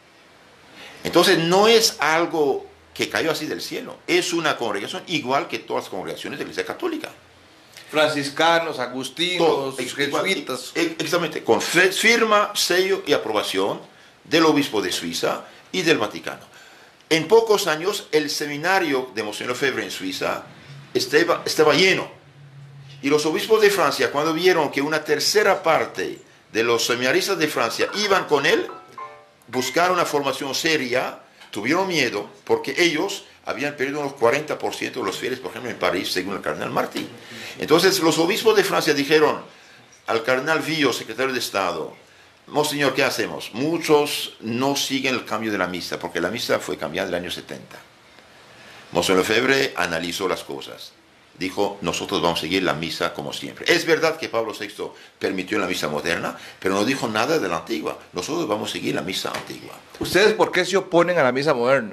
Entonces no es algo que cayó así del cielo. Es una congregación igual que todas las congregaciones de la Iglesia Católica. Franciscanos, agustinos, jesuitas. Exactamente, con firma, sello y aprobación del obispo de Suiza y del Vaticano. En pocos años, el seminario de Monseñor Lefebvre en Suiza estaba lleno. Y los obispos de Francia, cuando vieron que una tercera parte de los seminaristas de Francia iban con él, buscaron una formación seria, tuvieron miedo, porque ellos habían perdido unos 40% de los fieles, por ejemplo, en París, según el cardenal Martí. Entonces, los obispos de Francia dijeron al cardenal Villot, secretario de Estado, Monseñor, ¿qué hacemos? Muchos no siguen el cambio de la misa, porque la misa fue cambiada en el año 70. Monseñor Lefebvre analizó las cosas. Dijo, nosotros vamos a seguir la misa como siempre. Es verdad que Pablo VI permitió la misa moderna, pero no dijo nada de la antigua. Nosotros vamos a seguir la misa antigua. ¿Ustedes por qué se oponen a la misa moderna?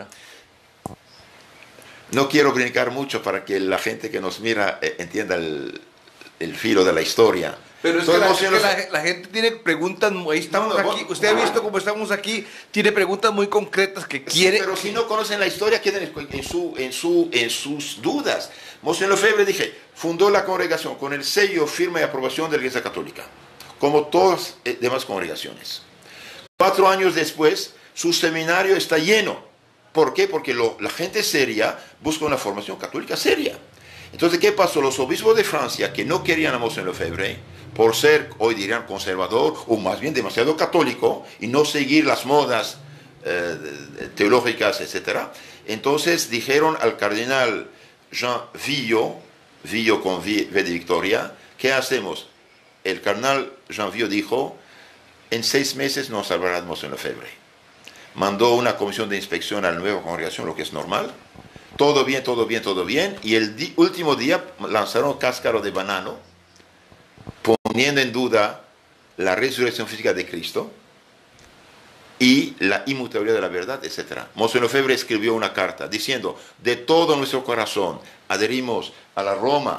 No quiero brincar mucho para que la gente que nos mira entienda el filo de la historia. Pero es que la gente tiene preguntas, ahí estamos aquí, usted ha visto cómo estamos aquí, tiene preguntas muy concretas que quiere... Sí, pero si no conocen la historia, queden en sus dudas. Monseñor Lefebvre, dije, fundó la congregación con el sello, firma y aprobación de la Iglesia Católica, como todas las demás congregaciones. 4 años después, su seminario está lleno. ¿Por qué? Porque la gente seria busca una formación católica seria. Entonces, ¿qué pasó? Los obispos de Francia, que no querían a Monseñor Lefebvre, por ser, hoy dirían, conservador, o más bien demasiado católico, y no seguir las modas teológicas, etc. Entonces dijeron al cardenal Jean Villot con V de Victoria, ¿qué hacemos? El cardenal Jean Villot dijo, en 6 meses nos salvará Monseñor Lefebvre. Mandó una comisión de inspección a la nueva congregación, lo que es normal. Todo bien, todo bien, todo bien. Y el último día lanzaron cáscara de banano, poniendo en duda la resurrección física de Cristo y la inmutabilidad de la verdad, etc. Monseñor Lefebvre escribió una carta diciendo, de todo nuestro corazón adherimos a la Roma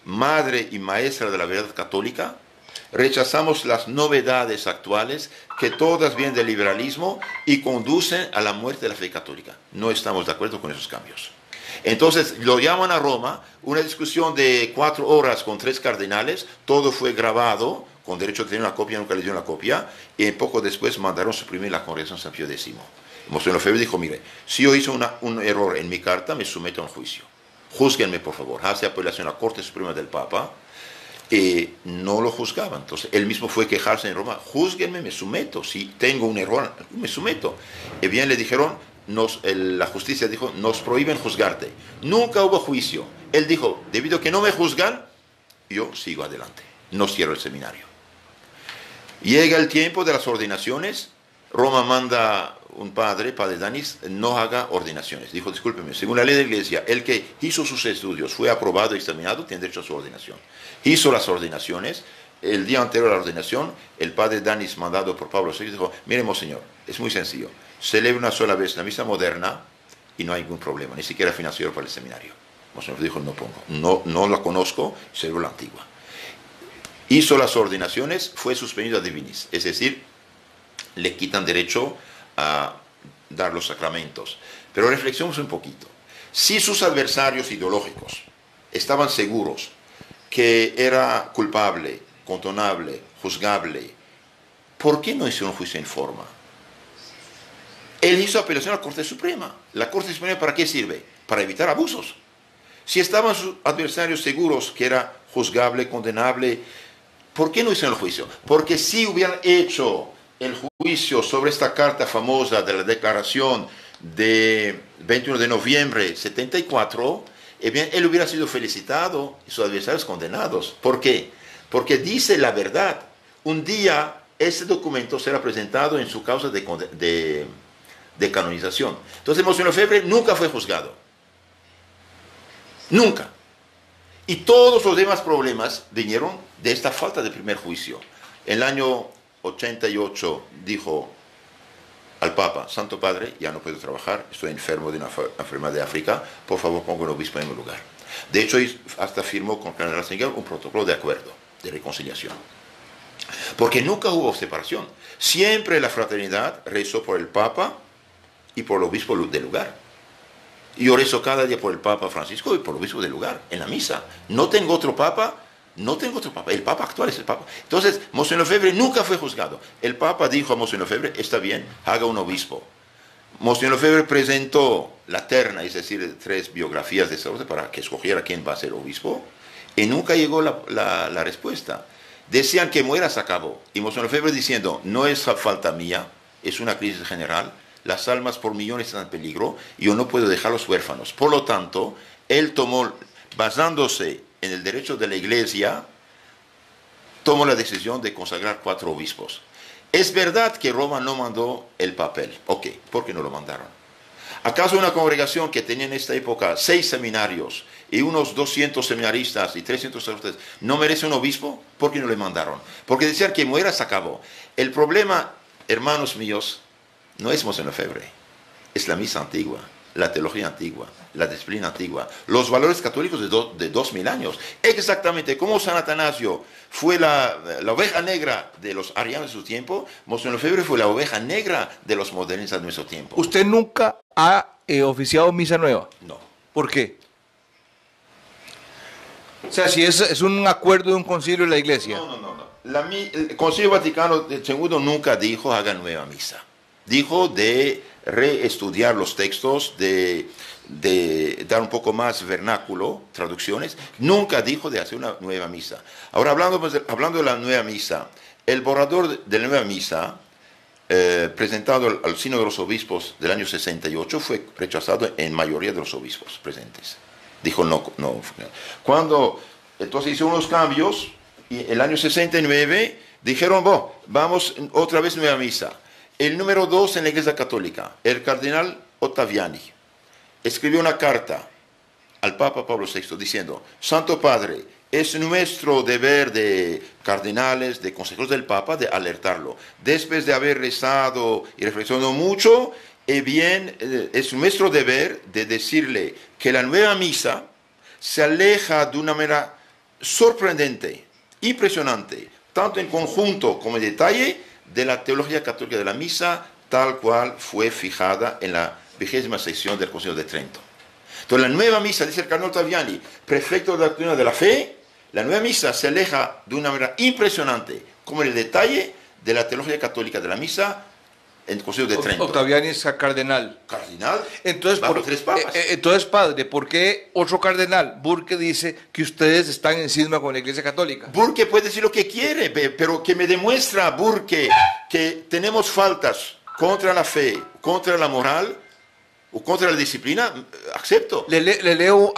madre y maestra de la verdad católica. Rechazamos las novedades actuales que todas vienen del liberalismo y conducen a la muerte de la fe católica. No estamos de acuerdo con esos cambios. Entonces lo llaman a Roma, una discusión de 4 horas con 3 cardenales, todo fue grabado, con derecho a tener una copia, nunca le dieron la copia, y poco después mandaron suprimir la congregación San Pío X. Monseñor Lefebvre dijo, mire, si yo hice un error en mi carta, me someto a un juicio. Júzguenme, por favor. Hace apelación a la Corte Suprema del Papa. No lo juzgaban. Entonces, él mismo fue a quejarse en Roma. Júzguenme, me someto. Si tengo un error, me someto. Y bien le dijeron, la justicia dijo, nos prohíben juzgarte. Nunca hubo juicio. Él dijo, debido a que no me juzgan, yo sigo adelante. No cierro el seminario. Llega el tiempo de las ordenaciones. Roma manda un padre Danis, no haga ordenaciones. Dijo, discúlpeme, según la ley de la iglesia, el que hizo sus estudios, fue aprobado y examinado, tiene derecho a su ordenación. Hizo las ordenaciones. El día anterior a la ordenación, el padre Danis, mandado por Pablo VI, dijo, mire, monseñor, es muy sencillo. Celebra una sola vez la misa moderna y no hay ningún problema, ni siquiera financiero para el seminario. Monseñor dijo, no pongo, no la conozco, celebro la antigua. Hizo las ordenaciones, fue suspendido a divinis, es decir, le quitan derecho a dar los sacramentos. Pero reflexionemos un poquito. Si sus adversarios ideológicos estaban seguros que era culpable, condonable, juzgable, ¿por qué no hizo un juicio en forma? Él hizo apelación a la Corte Suprema. ¿La Corte Suprema para qué sirve? Para evitar abusos. Si estaban sus adversarios seguros que era juzgable, condenable, ¿por qué no hicieron el juicio? Porque si hubieran hecho el juicio sobre esta carta famosa de la declaración de 21 de noviembre de 74, bien, él hubiera sido felicitado y sus adversarios condenados. ¿Por qué? Porque dice la verdad. Un día ese documento será presentado en su causa de canonización. Entonces, Monseñor Lefebvre nunca fue juzgado. Nunca. Y todos los demás problemas vinieron de esta falta de primer juicio. En el año 88 dijo al Papa, Santo Padre, ya no puedo trabajar, estoy enfermo de una enfermedad de África, por favor ponga un obispo en mi lugar. De hecho, hasta firmó con Cardenal Ratzinger un protocolo de acuerdo, de reconciliación. Porque nunca hubo separación. Siempre la fraternidad rezó por el Papa y por el obispo del lugar. Y yo rezo cada día por el Papa Francisco y por el obispo del lugar, en la misa. No tengo otro Papa. El Papa actual es el Papa. Entonces, Monseñor Lefebvre nunca fue juzgado. El Papa dijo a Monseñor Lefebvre, está bien, haga un obispo. Monseñor Lefebvre presentó la terna, es decir, 3 biografías de sacerdote para que escogiera quién va a ser obispo, y nunca llegó la respuesta. Decían que muera, se acabó. Y Monseñor Lefebvre diciendo, no es falta mía, es una crisis general, las almas por millones están en peligro, y yo no puedo dejarlos huérfanos. Por lo tanto, él tomó, basándose en el derecho de la iglesia, tomó la decisión de consagrar 4 obispos. Es verdad que Roma no mandó el papel. Ok, ¿por qué no lo mandaron? ¿Acaso una congregación que tenía en esta época 6 seminarios y unos 200 seminaristas y 300 sacerdotes no merece un obispo? ¿Por qué no le mandaron? Porque decían que muera, se acabó. El problema, hermanos míos, no es Monseñor Lefebvre, es la misa antigua, la teología antigua, la disciplina antigua, los valores católicos de 2000 años. Exactamente como San Atanasio fue la oveja negra de los arianos de su tiempo, Monseñor Lefebvre fue la oveja negra de los modernistas de nuestro tiempo. ¿Usted nunca ha oficiado misa nueva? No. ¿Por qué? O sea, si es un acuerdo de un concilio de la iglesia. No. El Concilio Vaticano II nunca dijo hagan nueva misa. Dijo de reestudiar los textos, de dar un poco más vernáculo, traducciones. Nunca dijo de hacer una nueva misa. Ahora, hablando de la nueva misa, el borrador de la nueva misa, presentado al Sínodo de los Obispos del año 68, fue rechazado en mayoría de los obispos presentes. Dijo no. Cuando entonces hizo unos cambios, y el año 69 dijeron, vamos otra vez nueva misa. El número 2 en la Iglesia Católica, el cardenal Ottaviani, escribió una carta al Papa Pablo VI diciendo, Santo Padre, es nuestro deber de cardenales, de consejeros del Papa, de alertarlo. Después de haber rezado y reflexionado mucho, es nuestro deber de decirle que la nueva misa se aleja de una manera sorprendente, impresionante, tanto en conjunto como en detalle, de la teología católica de la misa, tal cual fue fijada en la 20ª sección del Concilio de Trento. Entonces, la nueva misa, dice el cardenal Ottaviani, prefecto de la doctrina de la fe, la nueva misa se aleja de una manera impresionante, como en el detalle de la teología católica de la misa en el Concilio de Trento. Ottaviani es cardenal. Cardinal, Entonces, bajo 3 papas. Entonces, padre, ¿por qué otro cardenal, Burke, dice que ustedes están en cisma con la Iglesia Católica? Burke puede decir lo que quiere, pero que me demuestra Burke que tenemos faltas contra la fe, contra la moral o contra la disciplina, acepto. Le leo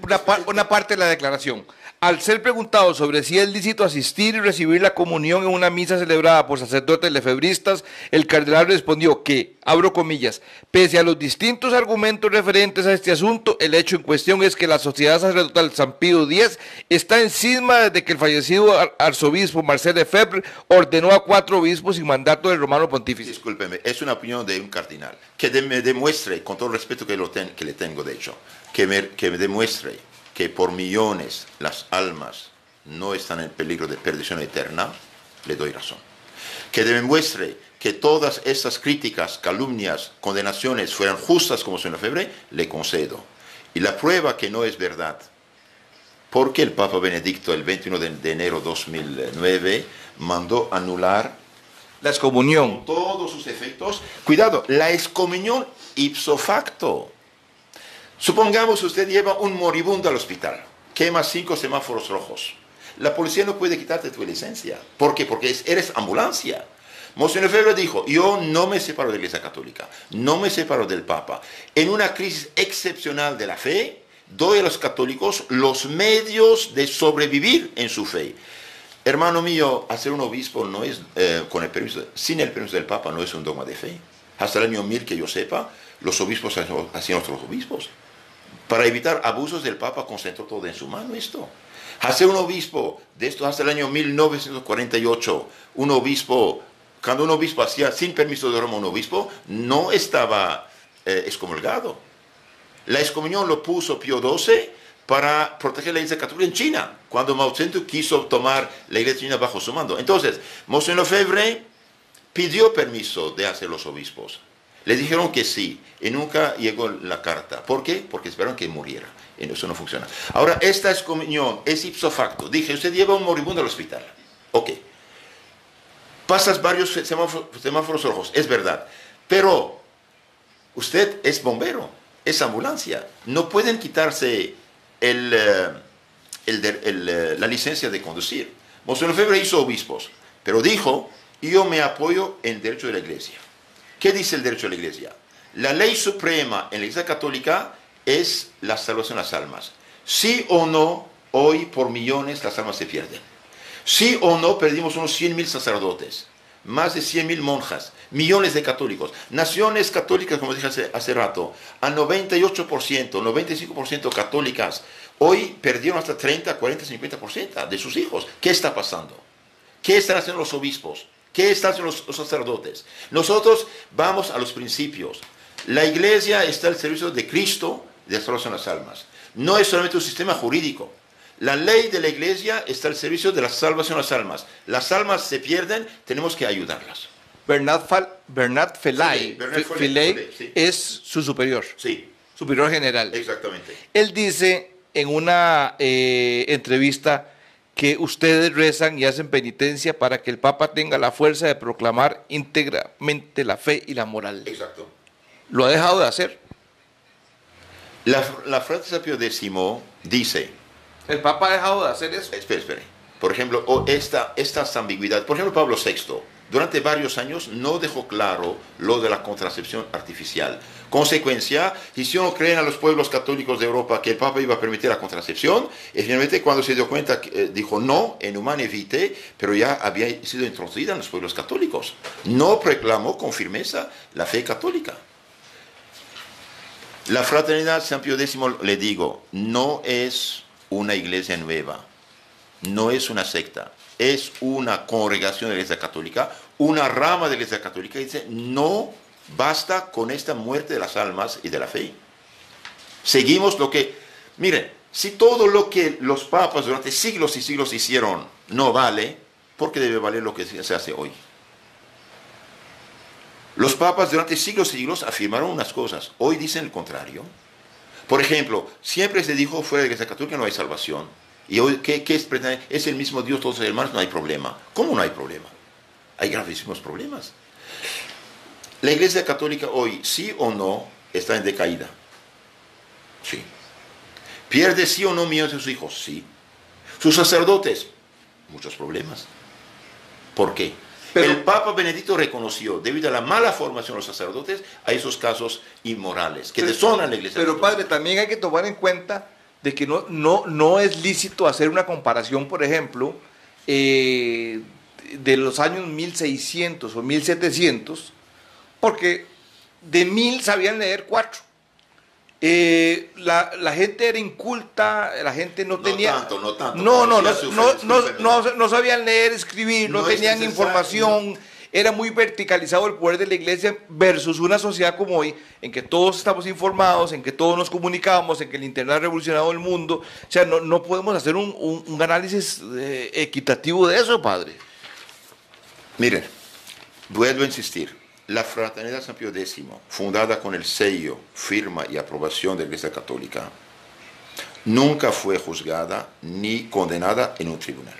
una parte de la declaración. Al ser preguntado sobre si es lícito asistir y recibir la comunión en una misa celebrada por sacerdotes lefebristas, el cardenal respondió que, abro comillas, pese a los distintos argumentos referentes a este asunto, el hecho en cuestión es que la Sociedad Sacerdotal San Pío X está en cisma desde que el fallecido arzobispo Marcel Lefebvre ordenó a 4 obispos sin mandato del romano pontífice. Discúlpeme, es una opinión de un cardinal. Que me demuestre, con todo el respeto que le tengo de hecho, que me demuestre que por millones las almas no están en peligro de perdición eterna, le doy razón. Que demuestre que todas estas críticas, calumnias, condenaciones fueran justas como son Lefebvre, le concedo. Y la prueba que no es verdad, porque el Papa Benedicto el 21 de enero de 2009 mandó anular la excomunión. con todos sus efectos. Cuidado, la excomunión ipso facto. Supongamos usted lleva un moribundo al hospital, quema 5 semáforos rojos. La policía no puede quitarte tu licencia. ¿Por qué? Porque eres ambulancia. Monseñor Lefebvre dijo, yo no me separo de la Iglesia Católica, no me separo del Papa. En una crisis excepcional de la fe, doy a los católicos los medios de sobrevivir en su fe. Hermano mío, hacer un obispo no es, sin el permiso del Papa no es un dogma de fe. Hasta el año 1000, que yo sepa, los obispos hacían otros obispos. Para evitar abusos del Papa concentró todo en su mano esto. Hacer un obispo, de esto hasta el año 1948, cuando un obispo hacía sin permiso de Roma un obispo, no estaba excomulgado. La excomunión lo puso Pío XII para proteger la Iglesia Católica en China, cuando Mao Zedong quiso tomar la Iglesia China bajo su mando. Entonces, Monseñor Lefebvre pidió permiso de hacer los obispos. Le dijeron que sí, y nunca llegó la carta. ¿Por qué? Porque esperaron que muriera. Y eso no funciona. Ahora, esta excomunión es ipso facto. Dije, usted lleva un moribundo al hospital. Ok. Pasas varios semáforos rojos, es verdad. Pero usted es bombero, es ambulancia. No pueden quitarse la licencia de conducir. Monseñor Lefebvre hizo obispos, pero dijo, yo me apoyo en el derecho de la Iglesia. ¿Qué dice el derecho de la Iglesia? La ley suprema en la Iglesia Católica es la salvación de las almas. Sí o no, hoy por millones las almas se pierden. Sí o no, perdimos unos 100.000 sacerdotes, más de 100.000 monjas, millones de católicos, naciones católicas, como dije hace rato, a 98%, 95% católicas, hoy perdieron hasta 30, 40, 50% de sus hijos. ¿Qué está pasando? ¿Qué están haciendo los obispos? ¿Qué están haciendo los sacerdotes? Nosotros vamos a los principios. La Iglesia está al servicio de Cristo, de la salvación de las almas. No es solamente un sistema jurídico. La ley de la Iglesia está al servicio de la salvación de las almas. Las almas se pierden, tenemos que ayudarlas. Bernard Fellay, sí. Es su superior. Sí. Superior general. Exactamente. Él dice en una entrevista que ustedes rezan y hacen penitencia para que el Papa tenga la fuerza de proclamar íntegramente la fe y la moral. Exacto. ¿Lo ha dejado de hacer? La Frate Pío X dice... ¿El Papa ha dejado de hacer eso? Espere. Por ejemplo, estas ambigüedades. Por ejemplo, Pablo VI, durante varios años no dejó claro lo de la contracepción artificial. Consecuencia, hicieron creer a los pueblos católicos de Europa que el Papa iba a permitir la contracepción, y finalmente cuando se dio cuenta, dijo no, en Humane Vitae, pero ya había sido introducida en los pueblos católicos. No proclamó con firmeza la fe católica. La Fraternidad San Pío X, le digo, no es una iglesia nueva, no es una secta, es una congregación de la Iglesia Católica, una rama de la Iglesia Católica, y dice, no basta con esta muerte de las almas y de la fe. Seguimos lo que... Miren, Si todo lo que los papas durante siglos y siglos hicieron no vale, ¿por qué debe valer lo que se hace hoy? Los papas durante siglos y siglos afirmaron unas cosas, hoy dicen el contrario. Por ejemplo, siempre se dijo fuera de la Iglesia Católica no hay salvación. Y hoy, ¿qué es? Es el mismo Dios, todos los hermanos, no hay problema. ¿Cómo no hay problema? Hay gravísimos problemas. La Iglesia Católica hoy, sí o no, está en decaída. Sí. ¿Pierde sí o no millones de sus hijos? Sí. Sus sacerdotes, muchos problemas. ¿Por qué? Pero el Papa Benedicto reconoció, debido a la mala formación de los sacerdotes, a esos casos inmorales, que deshonan la Iglesia Pero Católica. padre, también hay que tomar en cuenta de que no es lícito hacer una comparación, por ejemplo, de los años 1600 o 1700, porque de 1000 sabían leer 4. La gente era inculta, la gente no tenía... No tanto. No sabían leer, escribir, no tenían información, era muy verticalizado el poder de la iglesia versus una sociedad como hoy, en que todos estamos informados, en que todos nos comunicamos, en que el internet ha revolucionado el mundo. O sea, no podemos hacer un análisis equitativo de eso, padre. Miren, vuelvo a insistir. La Fraternidad San Pío X, fundada con el sello, firma y aprobación de la Iglesia Católica, nunca fue juzgada ni condenada en un tribunal.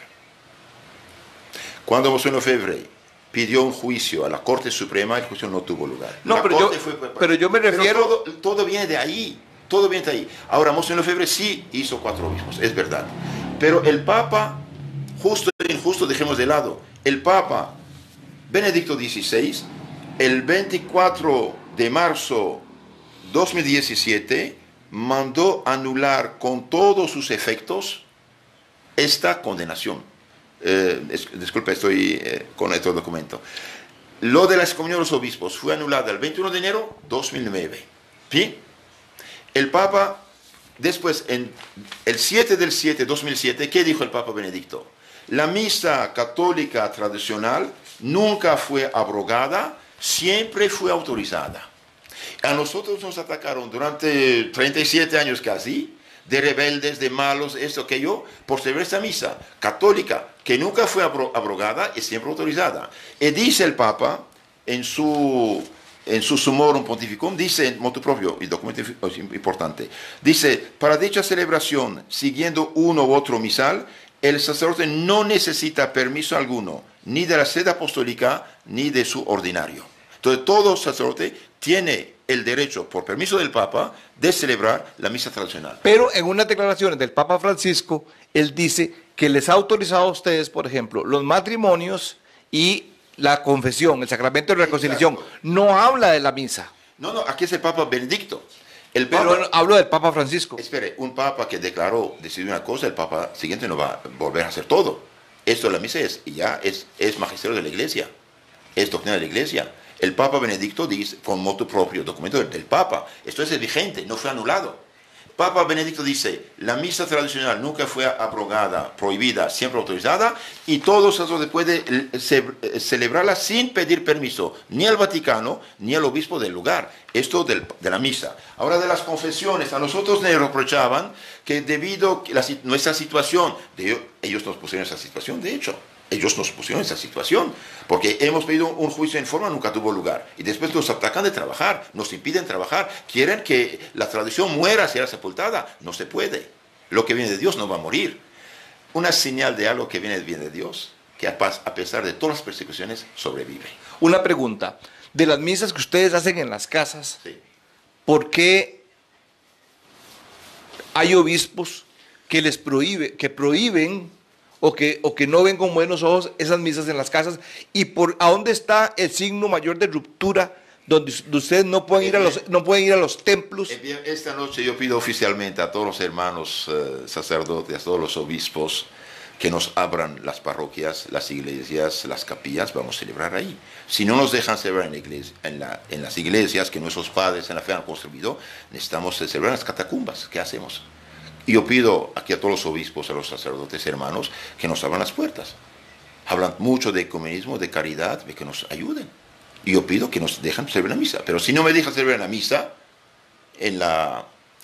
Cuando Monseñor Lefebvre pidió un juicio a la Corte Suprema, el juicio no tuvo lugar. No, pero yo me refiero... Pero todo viene de ahí, todo viene de ahí. Ahora, Monseñor Lefebvre sí hizo 4 obispos, es verdad. Pero el Papa, justo e injusto, dejemos de lado, el Papa Benedicto XVI, el 24 de marzo 2017, mandó anular con todos sus efectos esta condenación. Disculpe, estoy con este documento. Lo de la excomunión de los obispos fue anulada el 21 de enero de 2009. ¿Sí? El Papa, después, en el 7 del 7 de 2007, ¿qué dijo el Papa Benedicto? La misa católica tradicional nunca fue abrogada, siempre fue autorizada. A nosotros nos atacaron durante 37 años casi, de rebeldes, de malos, esto, aquello, por celebrar esta misa católica, que nunca fue abrogada y siempre autorizada. Y dice el Papa, en su Summorum Pontificum, dice en motu propio, el documento importante, dice, para dicha celebración, siguiendo uno u otro misal, el sacerdote no necesita permiso alguno, ni de la sede apostólica, ni de su ordinario. Entonces, todo sacerdote tiene el derecho, por permiso del Papa, de celebrar la misa tradicional. Pero en unas declaraciones del Papa Francisco, él dice que les ha autorizado a ustedes, por ejemplo, los matrimonios y la confesión, el sacramento de reconciliación. Exacto. No habla de la misa. No, aquí es el Papa Benedicto. Pero hablo del Papa Francisco. Espere, un Papa que declaró, decidió una cosa, el Papa siguiente no va a volver a hacer todo. Esto de la misa es magisterio de la Iglesia, es doctrina de la Iglesia. El Papa Benedicto dice, con motu propio, documento del Papa, esto es vigente, no fue anulado. Papa Benedicto dice, la misa tradicional nunca fue abrogada, prohibida, siempre autorizada, y todo sacerdote puede celebrarla sin pedir permiso, ni al Vaticano, ni al obispo del lugar. Esto de la misa. Ahora, de las confesiones, a nosotros nos reprochaban que debido a nuestra situación, ellos nos pusieron esa situación, de hecho. Ellos nos pusieron en esa situación, porque hemos pedido un juicio en forma, nunca tuvo lugar. Y después nos atacan de trabajar, nos impiden trabajar. Quieren que la tradición muera, sea sepultada. No se puede. Lo que viene de Dios no va a morir. Una señal de algo que viene de Dios, que a pesar de todas las persecuciones, sobrevive. Una pregunta. De las misas que ustedes hacen en las casas, Sí. ¿por qué hay obispos que prohíben o que no ven con buenos ojos esas misas en las casas? ¿Y a dónde está el signo mayor de ruptura donde ustedes no pueden ir a los templos? Esta noche yo pido oficialmente a todos los hermanos sacerdotes, a todos los obispos, que nos abran las parroquias, las iglesias, las capillas, vamos a celebrar ahí. Si no nos dejan celebrar en las iglesias que nuestros padres en la fe han construido, necesitamos celebrar en las catacumbas. ¿Qué hacemos? Y yo pido aquí a todos los obispos, a los sacerdotes hermanos, que nos abran las puertas. Hablan mucho de ecumenismo, de caridad, de que nos ayuden. Y yo pido que nos dejen celebrar la misa. Pero si no me dejan celebrar la misa en la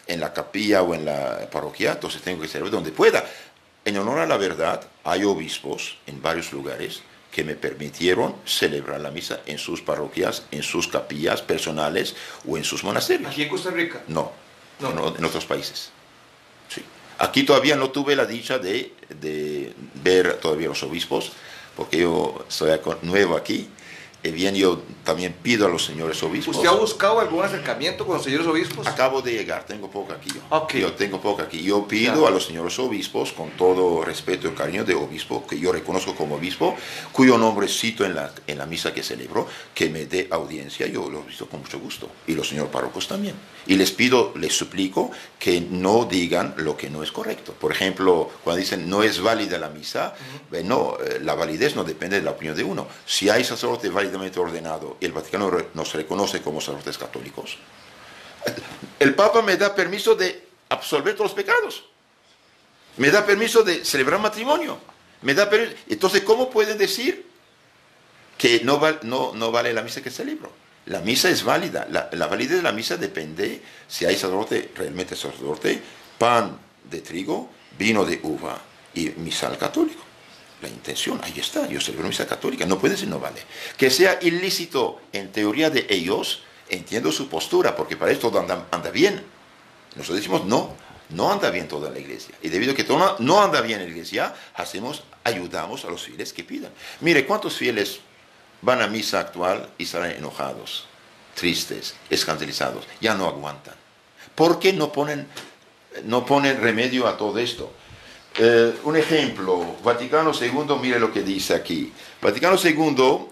en la capilla o en la parroquia, entonces tengo que celebrar donde pueda. En honor a la verdad, hay obispos en varios lugares que me permitieron celebrar la misa en sus parroquias, en sus capillas personales o en sus monasterios. ¿Aquí en Costa Rica? No, en otros países. Sí. Aquí todavía no tuve la dicha de ver todavía los obispos, porque yo soy nuevo aquí. Bien, yo también pido a los señores obispos. ¿Usted ha buscado algún acercamiento con los señores obispos? Acabo de llegar, tengo poco aquí yo. Okay. Yo tengo poco aquí. Yo pido a los señores obispos, con todo respeto y cariño de obispo, que yo reconozco como obispo, cuyo nombre cito en la misa que celebro, que me dé audiencia. Yo lo he visto con mucho gusto. Y los señores párrocos también. Y les pido, les suplico que no digan lo que no es correcto. Por ejemplo, cuando dicen no es válida la misa, no, la validez no depende de la opinión de uno. Si hay sacerdote válidamente ordenado y el Vaticano nos reconoce como sacerdotes católicos, el Papa me da permiso de absolver todos los pecados, me da permiso de celebrar matrimonio, me da permiso. Entonces, ¿cómo pueden decir que no vale la misa que celebro? La misa es válida. La validez de la misa depende si hay sacerdote, realmente sacerdote, pan de trigo, vino de uva y misal católico. La intención, ahí está, yo celebro misa católica, no puede ser, no vale. Que sea ilícito en teoría de ellos, entiendo su postura, porque para esto anda bien. Nosotros decimos no anda bien toda la iglesia. Y debido a que todo no anda bien en la iglesia, ayudamos a los fieles que pidan. Mire, ¿cuántos fieles van a misa actual y salen enojados, tristes, escandalizados? Ya no aguantan. ¿Por qué no ponen remedio a todo esto? Un ejemplo, Vaticano II, mire lo que dice aquí. Vaticano II,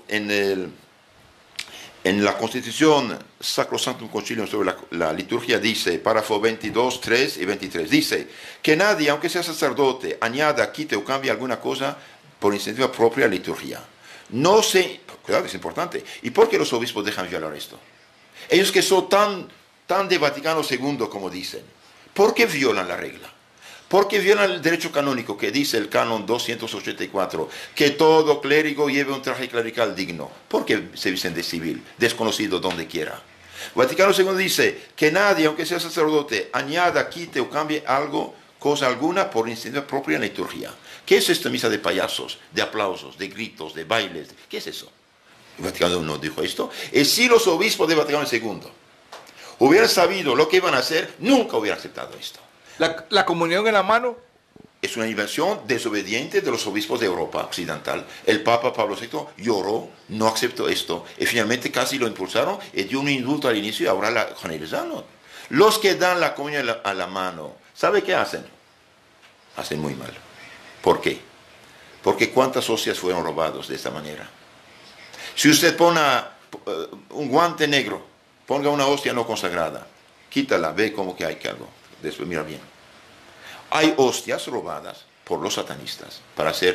en la Constitución Sacrosanctum Concilium sobre la liturgia, dice, párrafo 22, 3 y 23, dice que nadie, aunque sea sacerdote, añada, quite o cambie alguna cosa por iniciativa propia a la liturgia. Cuidado, es importante. ¿Y por qué los obispos dejan violar esto? Ellos que son tan de Vaticano II como dicen, ¿por qué violan la regla? Porque violan el derecho canónico que dice el canon 284, que todo clérigo lleve un traje clerical digno. ¿Por qué se visten de civil, desconocido donde quiera? Vaticano II dice que nadie, aunque sea sacerdote, añada, quite o cambie cosa alguna por iniciativa propia en la liturgia. ¿Qué es esta misa de payasos, de aplausos, de gritos, de bailes? ¿Qué es eso? El Vaticano no dijo esto. Y si los obispos de Vaticano II hubieran sabido lo que iban a hacer, nunca hubieran aceptado esto. La comunión en la mano es una inversión desobediente de los obispos de Europa Occidental. El Papa Pablo VI lloró, no aceptó esto, y finalmente casi lo impulsaron y dio un indulto al inicio y ahora la generalizaron. Los que dan la comunión a la mano, ¿sabe qué hacen? Hacen muy mal. ¿Por qué? Porque ¿cuántas hostias fueron robados de esta manera? Si usted pone un guante negro, ponga una hostia no consagrada, quítala, ve como que hay que algo. Después mira bien. Hay hostias robadas por los satanistas para hacer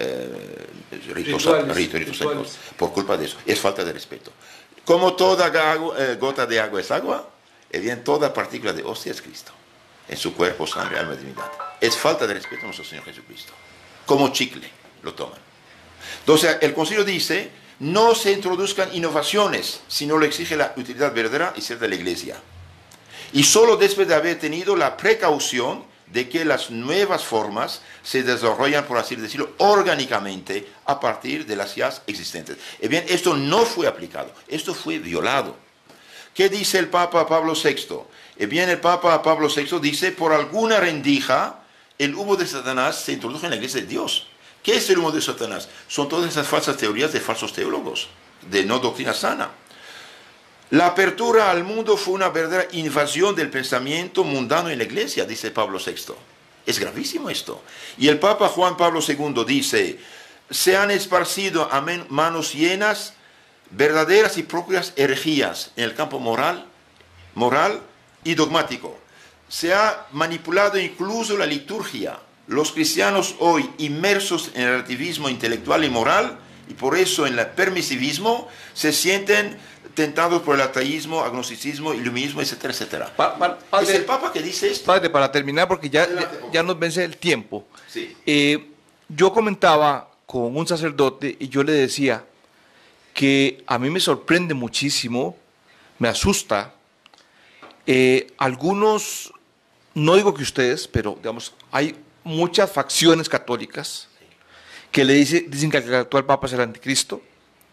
ritos rituales. Por culpa de eso. Es falta de respeto. Como toda gota de agua es agua, bien toda partícula de hostia es Cristo. En su cuerpo, sangre, alma y divinidad. Es falta de respeto a nuestro Señor Jesucristo. Como chicle lo toman. Entonces el concilio dice, no se introduzcan innovaciones, sino lo exige la utilidad verdadera y cierta de la iglesia. Y solo después de haber tenido la precaución de que las nuevas formas se desarrollan, por así decirlo, orgánicamente a partir de las ya existentes. Bien, esto no fue aplicado, esto fue violado. ¿Qué dice el Papa Pablo VI? Bien, el Papa Pablo VI dice, por alguna rendija, el humo de Satanás se introdujo en la iglesia de Dios. ¿Qué es el humo de Satanás? Son todas esas falsas teorías de falsos teólogos, de no doctrina sana. La apertura al mundo fue una verdadera invasión del pensamiento mundano en la iglesia, dice Pablo VI. Es gravísimo esto. Y el Papa Juan Pablo II dice, se han esparcido a manos llenas verdaderas y propias herejías en el campo moral y dogmático. Se ha manipulado incluso la liturgia. Los cristianos hoy inmersos en el relativismo intelectual y moral, y por eso en el permisivismo, se sienten tentados por el ateísmo, agnosticismo, iluminismo, etcétera, etcétera. Padre, es el Papa que dice esto. Padre, para terminar, porque ya nos vence el tiempo. Sí. Yo comentaba con un sacerdote y yo le decía que a mí me sorprende muchísimo, me asusta, algunos no digo que ustedes, pero digamos, hay muchas facciones católicas que dicen que el actual Papa es el anticristo,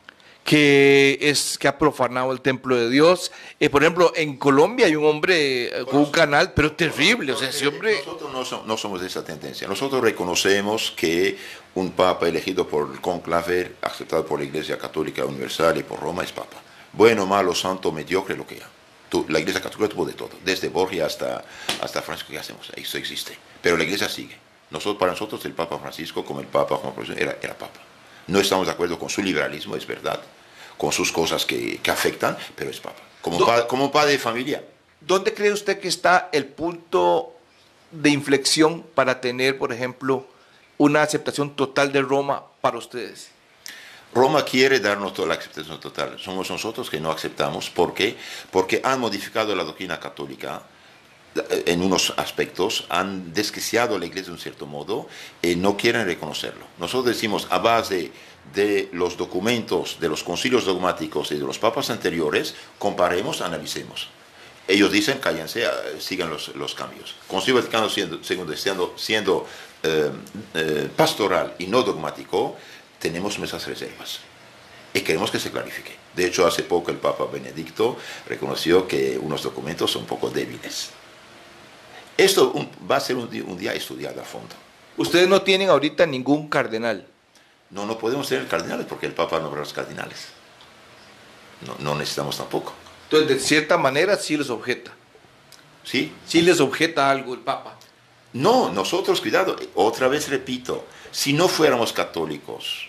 que ha profanado el templo de Dios. Por ejemplo, en Colombia hay un hombre con un canal, pero terrible. O sea, ese hombre... Nosotros no somos de esa tendencia. Nosotros reconocemos que un papa elegido por el cónclave, aceptado por la Iglesia Católica Universal y por Roma, es papa. Bueno, malo, santo, mediocre, lo que sea. La Iglesia Católica tuvo de todo, desde Borgia hasta Francisco. ¿Qué hacemos? Eso existe. Pero la Iglesia sigue. Para nosotros el Papa Francisco, como el Papa Juan Pablo II, era papa. No estamos de acuerdo con su liberalismo, es verdad, con sus cosas que afectan, pero es papa. Como padre de familia. ¿Dónde cree usted que está el punto de inflexión para tener, por ejemplo, una aceptación total de Roma para ustedes? Roma quiere darnos toda la aceptación total. Somos nosotros que no aceptamos. ¿Por qué? Porque han modificado la doctrina católica en unos aspectos, han desquiciado a la Iglesia de un cierto modo y no quieren reconocerlo. Nosotros decimos, a base de los documentos, de los concilios dogmáticos y de los papas anteriores, comparemos, analicemos. Ellos dicen, cállense, sigan los cambios. Concilio Vaticano siendo pastoral y no dogmático, tenemos nuestras reservas y queremos que se clarifique. De hecho, hace poco el Papa Benedicto reconoció que unos documentos son un poco débiles. Esto va a ser un día estudiado a fondo. Ustedes no tienen ahorita ningún cardenal. No podemos tener cardenales porque el Papa nombra a los cardenales. No necesitamos tampoco. Entonces, de cierta manera, sí les objeta. ¿Sí? Sí les objeta algo el Papa. No, nosotros, cuidado, otra vez repito, si no fuéramos católicos,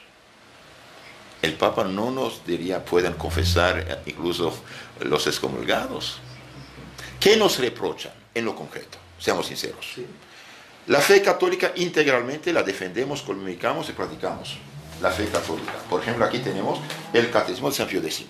el Papa no nos diría, pueden confesar incluso los excomulgados. ¿Qué nos reprochan en lo concreto? Seamos sinceros. Sí. La fe católica integralmente la defendemos, comunicamos y practicamos. La fe católica. Por ejemplo, aquí tenemos el Catecismo de San Pío X.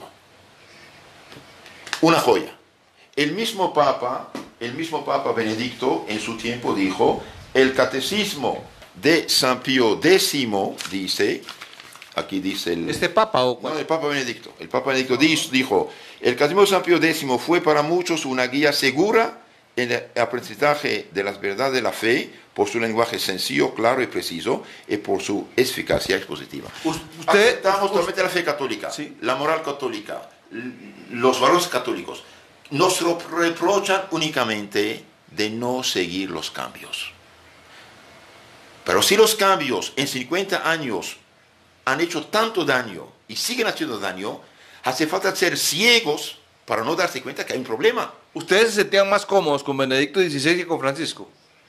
Una joya. El mismo Papa Benedicto en su tiempo dijo, el Catecismo de San Pío X dice, aquí dice el... ¿Este Papa o cuál? No, el Papa Benedicto. El Papa Benedicto dijo, el Catecismo de San Pío X fue para muchos una guía segura en el aprendizaje de las verdades de la fe, por su lenguaje sencillo, claro y preciso, y por su eficacia expositiva. Aceptamos totalmente la fe católica, ¿sí? La moral católica, los valores católicos. Nos reprochan únicamente de no seguir los cambios. Pero si los cambios en 50 años han hecho tanto daño y siguen haciendo daño, hace falta ser ciegos para no darse cuenta que hay un problema. ¿Ustedes se sentían más cómodos con Benedicto XVI que con Francisco?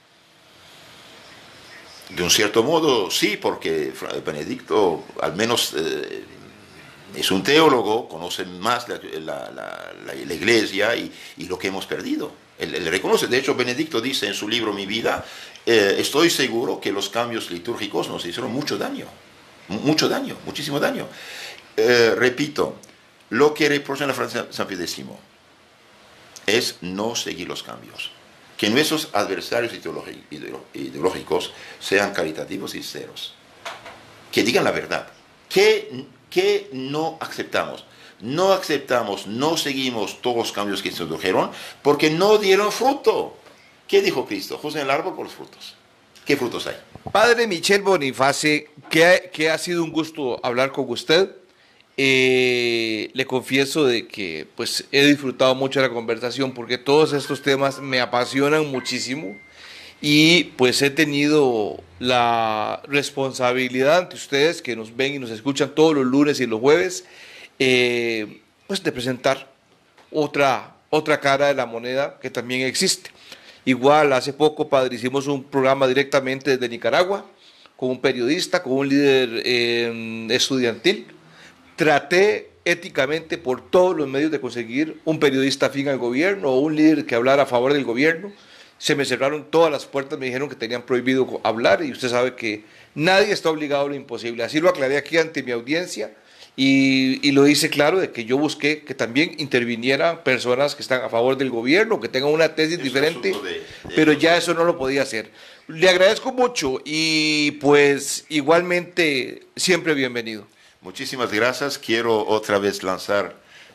De un cierto modo, sí, porque Benedicto al menos es un teólogo, conoce más la Iglesia y lo que hemos perdido. Él reconoce, de hecho Benedicto dice en su libro Mi vida, estoy seguro que los cambios litúrgicos nos hicieron mucho daño, muchísimo daño. Repito, lo que reprochan a San Pío X es no seguir los cambios. Que nuestros adversarios ideológicos sean caritativos y sinceros. Que digan la verdad. ¿Qué no aceptamos? No aceptamos, no seguimos todos los cambios que se introdujeron porque no dieron fruto. ¿Qué dijo Cristo? Juzguen el árbol por los frutos. ¿Qué frutos hay? Padre Michel Boniface, que ha sido un gusto hablar con usted. Le confieso de que pues he disfrutado mucho la conversación porque todos estos temas me apasionan muchísimo y pues he tenido la responsabilidad ante ustedes que nos ven y nos escuchan todos los lunes y los jueves, pues de presentar otra cara de la moneda que también existe. Igual hace poco, padre, hicimos un programa directamente desde Nicaragua con un periodista, con un líder estudiantil. Traté éticamente por todos los medios de conseguir un periodista afín al gobierno o un líder que hablara a favor del gobierno. Se me cerraron todas las puertas, me dijeron que tenían prohibido hablar y usted sabe que nadie está obligado a lo imposible. Así lo aclaré aquí ante mi audiencia y lo hice claro de que yo busqué que también intervinieran personas que están a favor del gobierno, que tengan una tesis diferente, pero ya eso no lo podía hacer. Le agradezco mucho y pues igualmente siempre bienvenido. Muchísimas gracias. Quiero otra vez lanzar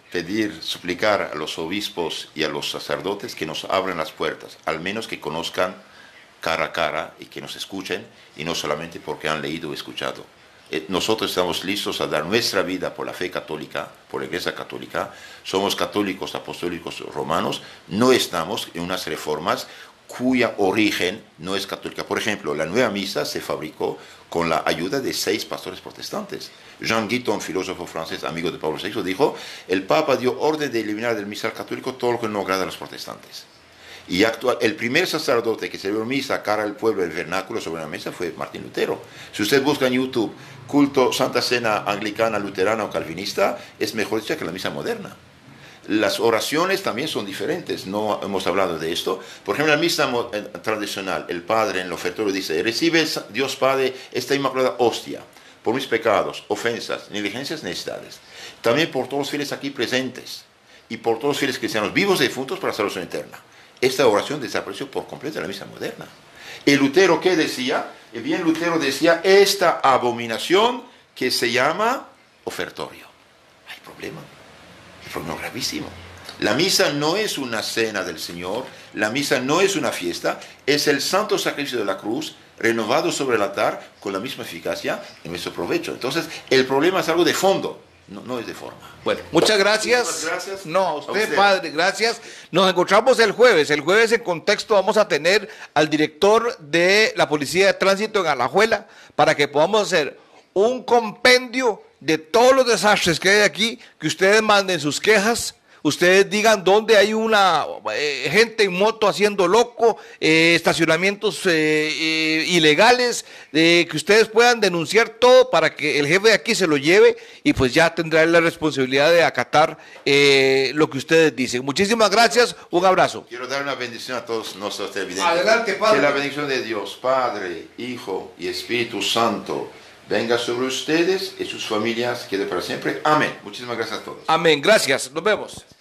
pedir, suplicar a los obispos y a los sacerdotes que nos abran las puertas, al menos que conozcan cara a cara y que nos escuchen, y no solamente porque han leído o escuchado. Nosotros estamos listos a dar nuestra vida por la fe católica, por la Iglesia Católica. Somos católicos apostólicos romanos, no estamos en unas reformas cuya origen no es católica. Por ejemplo, la nueva misa se fabricó con la ayuda de 6 pastores protestantes. Jean Guiton, filósofo francés, amigo de Pablo VI, dijo: el Papa dio orden de eliminar del misal católico todo lo que no agrada a los protestantes. Y el primer sacerdote que celebró misa cara al pueblo del vernáculo sobre la mesa fue Martín Lutero. Si usted busca en YouTube culto Santa Cena anglicana, luterana o calvinista, es mejor dicha que la misa moderna. Las oraciones también son diferentes, no hemos hablado de esto. Por ejemplo, en la misa tradicional, el Padre en el ofertorio dice: recibe Dios Padre esta inmaculada hostia por mis pecados, ofensas, negligencias, necesidades. También por todos los fieles aquí presentes y por todos los fieles cristianos vivos y difuntos para salvación eterna. Esta oración desapareció por completo de la misa moderna. ¿Y Lutero qué decía? Bien, Lutero decía esta abominación que se llama ofertorio. Hay problema. Hay problema gravísimo. La misa no es una cena del Señor, la misa no es una fiesta, es el santo sacrificio de la cruz renovado sobre el altar con la misma eficacia en nuestro provecho. Entonces, el problema es algo de fondo. No es de forma. Bueno, muchas gracias. Muchas gracias. No, a usted, padre, gracias. Nos encontramos el jueves. El jueves en contexto vamos a tener al director de la Policía de Tránsito en Alajuela para que podamos hacer un compendio de todos los desastres que hay aquí, que ustedes manden sus quejas. Ustedes digan dónde hay una gente en moto haciendo loco, estacionamientos ilegales, que ustedes puedan denunciar todo para que el jefe de aquí se lo lleve y pues ya tendrá la responsabilidad de acatar lo que ustedes dicen. Muchísimas gracias, un abrazo. Quiero dar una bendición a todos nuestros televidentes. Adelante, Padre. Que la bendición de Dios, Padre, Hijo y Espíritu Santo venga sobre ustedes y sus familias, quede para siempre. Amén. Muchísimas gracias a todos. Amén, gracias, nos vemos.